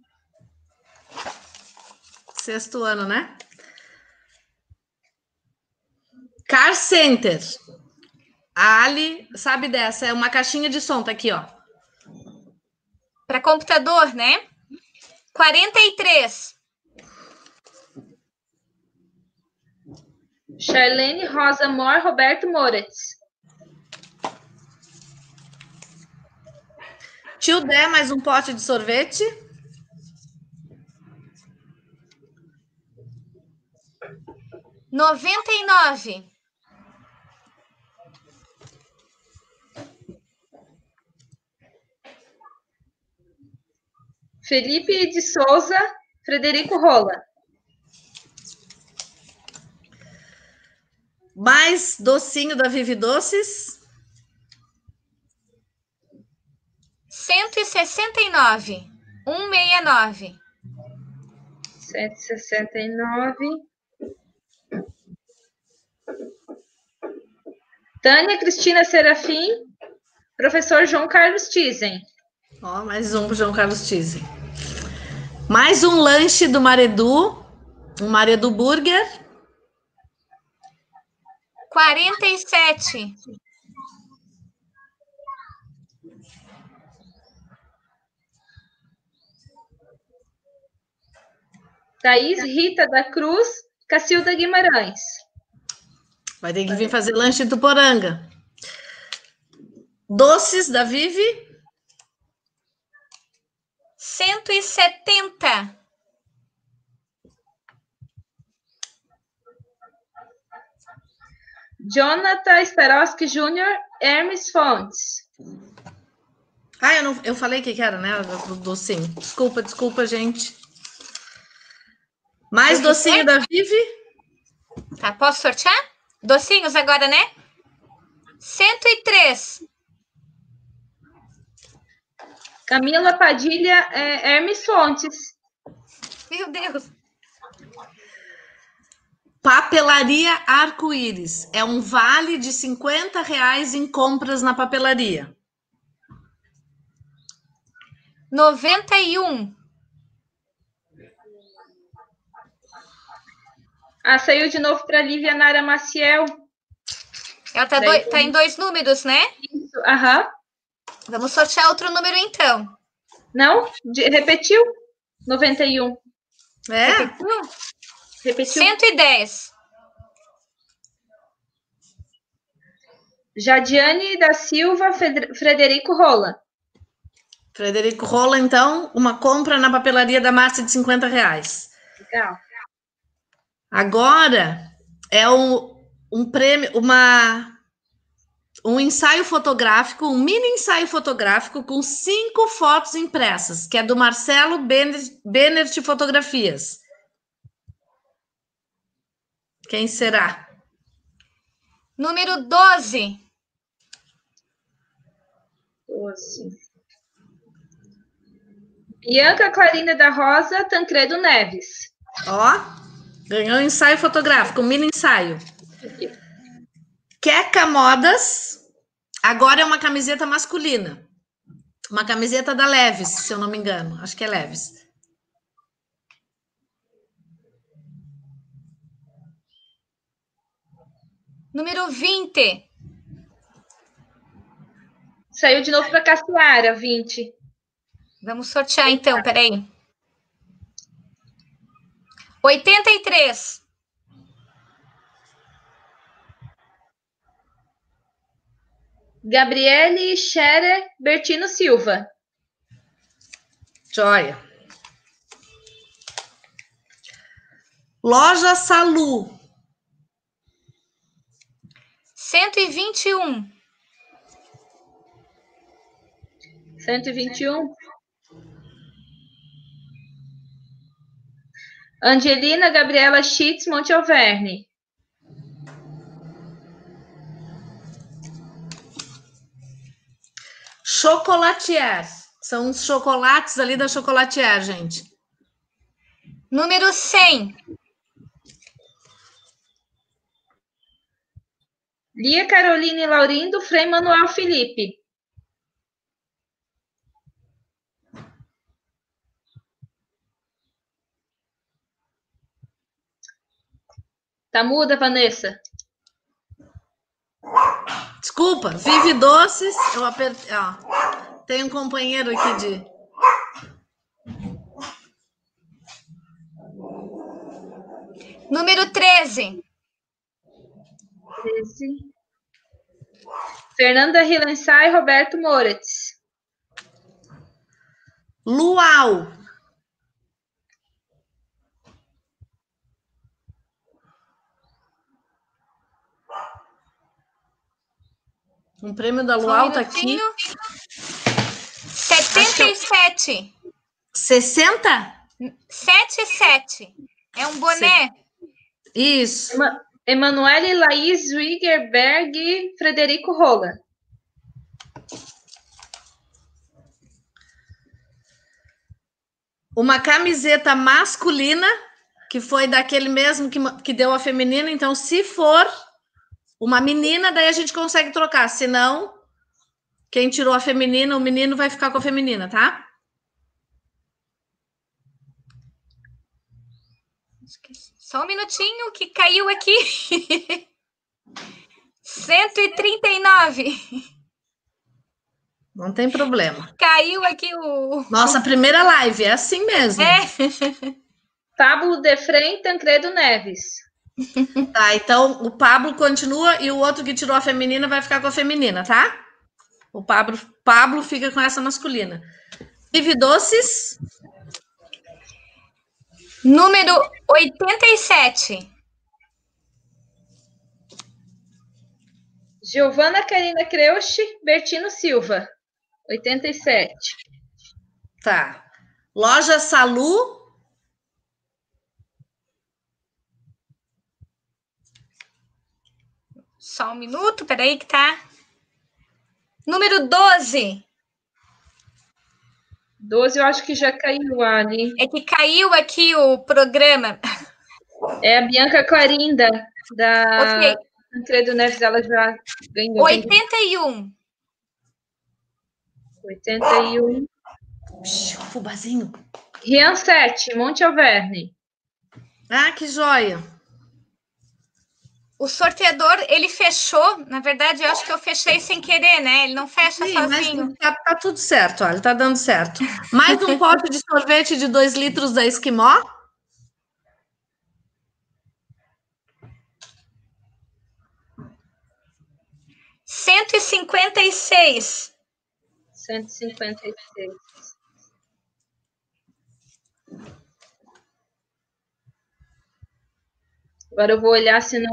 6º ano, né? Car Center. A Ali sabe dessa, é uma caixinha de som, tá aqui, ó. Para computador, né? 43. Charlene Rosa Mor, Roberto Moretz. Tio Dé, mais um pote de sorvete. 99. Felipe de Souza, Frederico Rola. Mais docinho da Vivi Doces. 169. 169. 169. Tânia Cristina Serafim, professor João Carlos Tizen. Ó, mais um pro João Carlos Tizen. Mais um lanche do Maredu. Um Maredu Burger. 47. Thaís Rita da Cruz, Cacilda Guimarães. Vai ter que vir fazer lanche em Tuporanga. Doces da Vivi. 170. Jonathan Starowski Jr., Hermes Fontes. Ah, eu falei o que era, né? Do docinho. Desculpa, gente. Mais docinho da Vivi. Tá, posso sortear? Docinhos agora, né? 103. Camila Padilha, Hermes Fontes. Meu Deus. Papelaria Arco-Íris. É um vale de R$50 em compras na papelaria. 91. Ah, saiu de novo para Lívia Nara Maciel. Ela tá em 2 números, né? Isso, aham. Vamos sortear outro número, então. Não? Repetiu? 91. É? Repetiu. 110. Jadiane da Silva Frederico Rola. Frederico Rola, então, uma compra na papelaria da Márcia de R$50. Legal. Agora é um prêmio, um ensaio fotográfico, um mini ensaio fotográfico com 5 fotos impressas, que é do Marcelo Benert Fotografias. Quem será? Número 12. 12. Bianca Clarina da Rosa Tancredo Neves. Ó, ganhou um ensaio fotográfico, um mini ensaio. Queca Modas, agora é uma camiseta masculina. Uma camiseta da Leves, se eu não me engano. Acho que é Leves. Número 20. Saiu de novo para Cassiara, 20. Vamos sortear, então, peraí. 83. Gabriele Scherer Bertino Silva. Joia. Loja Salu. 121. 121. Angelina Gabriela Schitz Monte Alverne. Chocolatier. São uns chocolates ali da Chocolatier, gente. Número 100. Lia Caroline Laurindo Frei Manuel Felipe. Tá muda, Vanessa? Desculpa, Vive Doces. Eu apertei. Ó, tem um companheiro aqui de. Número 13. 13. Fernanda Hilensay Roberto Moritz. Luau. Um prêmio da Luau tá aqui. 77. 60? 77. É um boné. Isso. Emanuele Laís Wiggerberg Frederico Rola. Uma camiseta masculina, que foi daquele mesmo que deu a feminina. Então, se for uma menina, daí a gente consegue trocar. Se não, quem tirou a feminina, o menino vai ficar com a feminina, tá? Só um minutinho que caiu aqui. 139. Não tem problema. Caiu aqui o... Nossa primeira live, é assim mesmo. É. Pablo Defrem Tancredo Neves. Tá, então o Pablo continua e o outro que tirou a feminina vai ficar com a feminina, tá? O Pablo fica com essa masculina. Vive Doces. Número 87. Giovana Karina Creusch Bertino Silva. 87. Tá. Loja Salu. Só um minuto, peraí que tá. Número 12. 12 eu acho que já caiu ali. É que caiu aqui o programa. É a Bianca Clarinda, da Ok. Tancredo Neves, ela já ganhou. 81. 81. Fubazinho. Rian 7, Monte Alverne. Ah, que joia. O sorteador, ele fechou. Na verdade, eu acho que eu fechei sem querer, né? Ele não fecha sozinho. Mas tá tudo certo, olha, tá dando certo. Mais um pote de sorvete de 2 litros da Esquimó. R$156. 156. Agora eu vou olhar se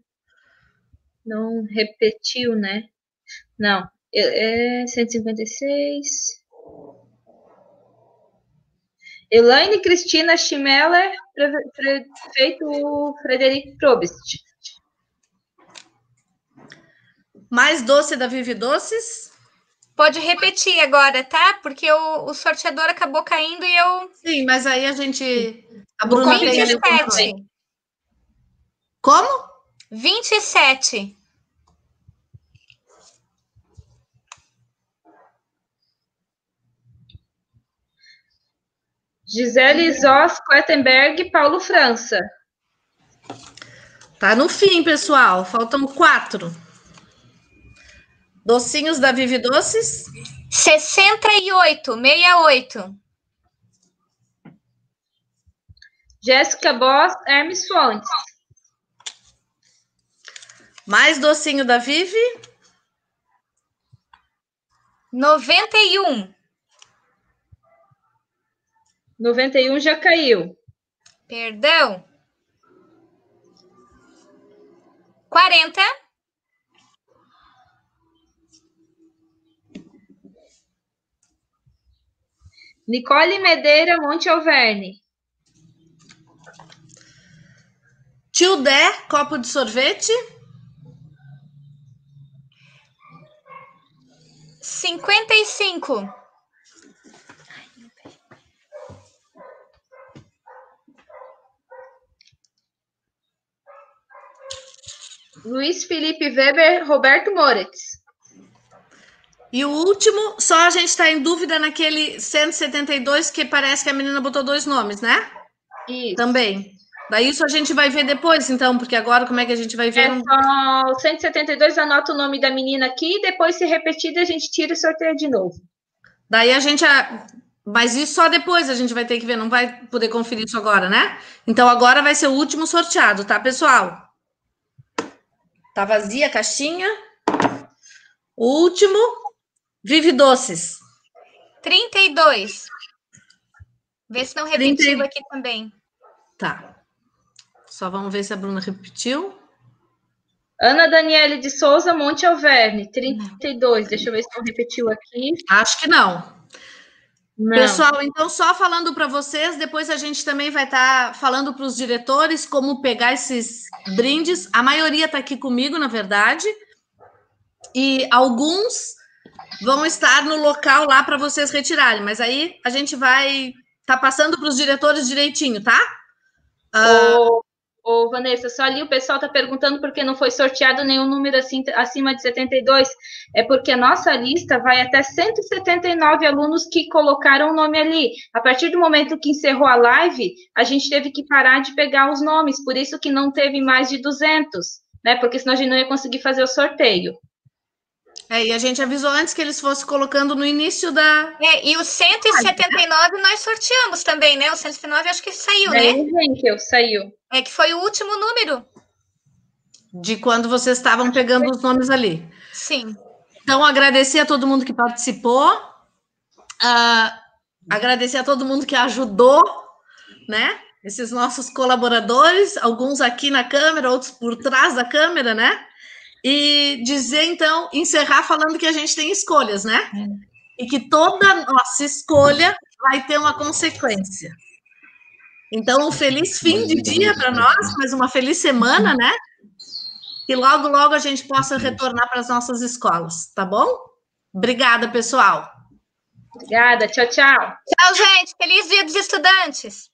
não repetiu, né? Não, é 156. Elaine Cristina Schmeller, prefeito Frederico Probst. Mais doce da Vivi Doces. Pode repetir agora, tá? Porque o sorteador acabou caindo e eu... Sim, mas aí a gente... A Bruna tem 27. Como? 27. Gisele Zos, Klettenberg, Paulo França. Tá no fim, pessoal. Faltam 4. Docinhos da Vivi Doces. 68. Jéssica Boss, Hermes Fontes. Mais docinho da Vivi. 91. 91 já caiu. Perdão. 40. Nicole Medeira, Monte Alverne. Tio Dé, copo de sorvete. 55. Luiz Felipe Weber, Roberto Moritz. E o último, só a gente está em dúvida naquele 172, que parece que a menina botou 2 nomes, né? Isso. Também. Daí isso a gente vai ver depois, então, porque agora como é que a gente vai ver? Só o 172, anota o nome da menina aqui, depois, se repetir, a gente tira e sorteia de novo. Daí a gente... Mas isso só depois a gente vai ter que ver, não vai poder conferir isso agora, né? Então agora vai ser o último sorteado, tá, pessoal? Tá vazia a caixinha. O último, Vivi Doces. 32. Vê se não repetiu aqui também. Tá. Só vamos ver se a Bruna repetiu. Ana Daniele de Souza, Monte Alverne, 32. Deixa eu ver se não repetiu aqui. Acho que não. Não. Pessoal, então só falando para vocês, depois a gente também vai estar falando para os diretores como pegar esses brindes. A maioria está aqui comigo, na verdade. E alguns vão estar no local lá para vocês retirarem. Mas aí a gente vai estar passando para os diretores direitinho, tá? Ô, Vanessa, só ali o pessoal está perguntando por que não foi sorteado nenhum número assim, acima de 72. É porque a nossa lista vai até 179 alunos que colocaram o nome ali. A partir do momento que encerrou a live, a gente teve que parar de pegar os nomes, por isso que não teve mais de 200, né? Porque senão a gente não ia conseguir fazer o sorteio. E a gente avisou antes que eles fossem colocando no início da... E o 179 nós sorteamos também, né? O 179 acho que saiu, né? Saiu. É que foi o último número. De quando vocês estavam pegando os nomes ali. Sim. Então, agradecer a todo mundo que participou. Agradecer a todo mundo que ajudou, né? Esses nossos colaboradores, alguns aqui na câmera, outros por trás da câmera, né? E dizer, então, encerrar falando que a gente tem escolhas, né? E que toda nossa escolha vai ter uma consequência. Então, um feliz fim de dia para nós, mas uma feliz semana, né? Que logo, logo a gente possa retornar para as nossas escolas, tá bom? Obrigada, pessoal. Obrigada, tchau, tchau. Tchau, gente. Feliz Dia dos Estudantes.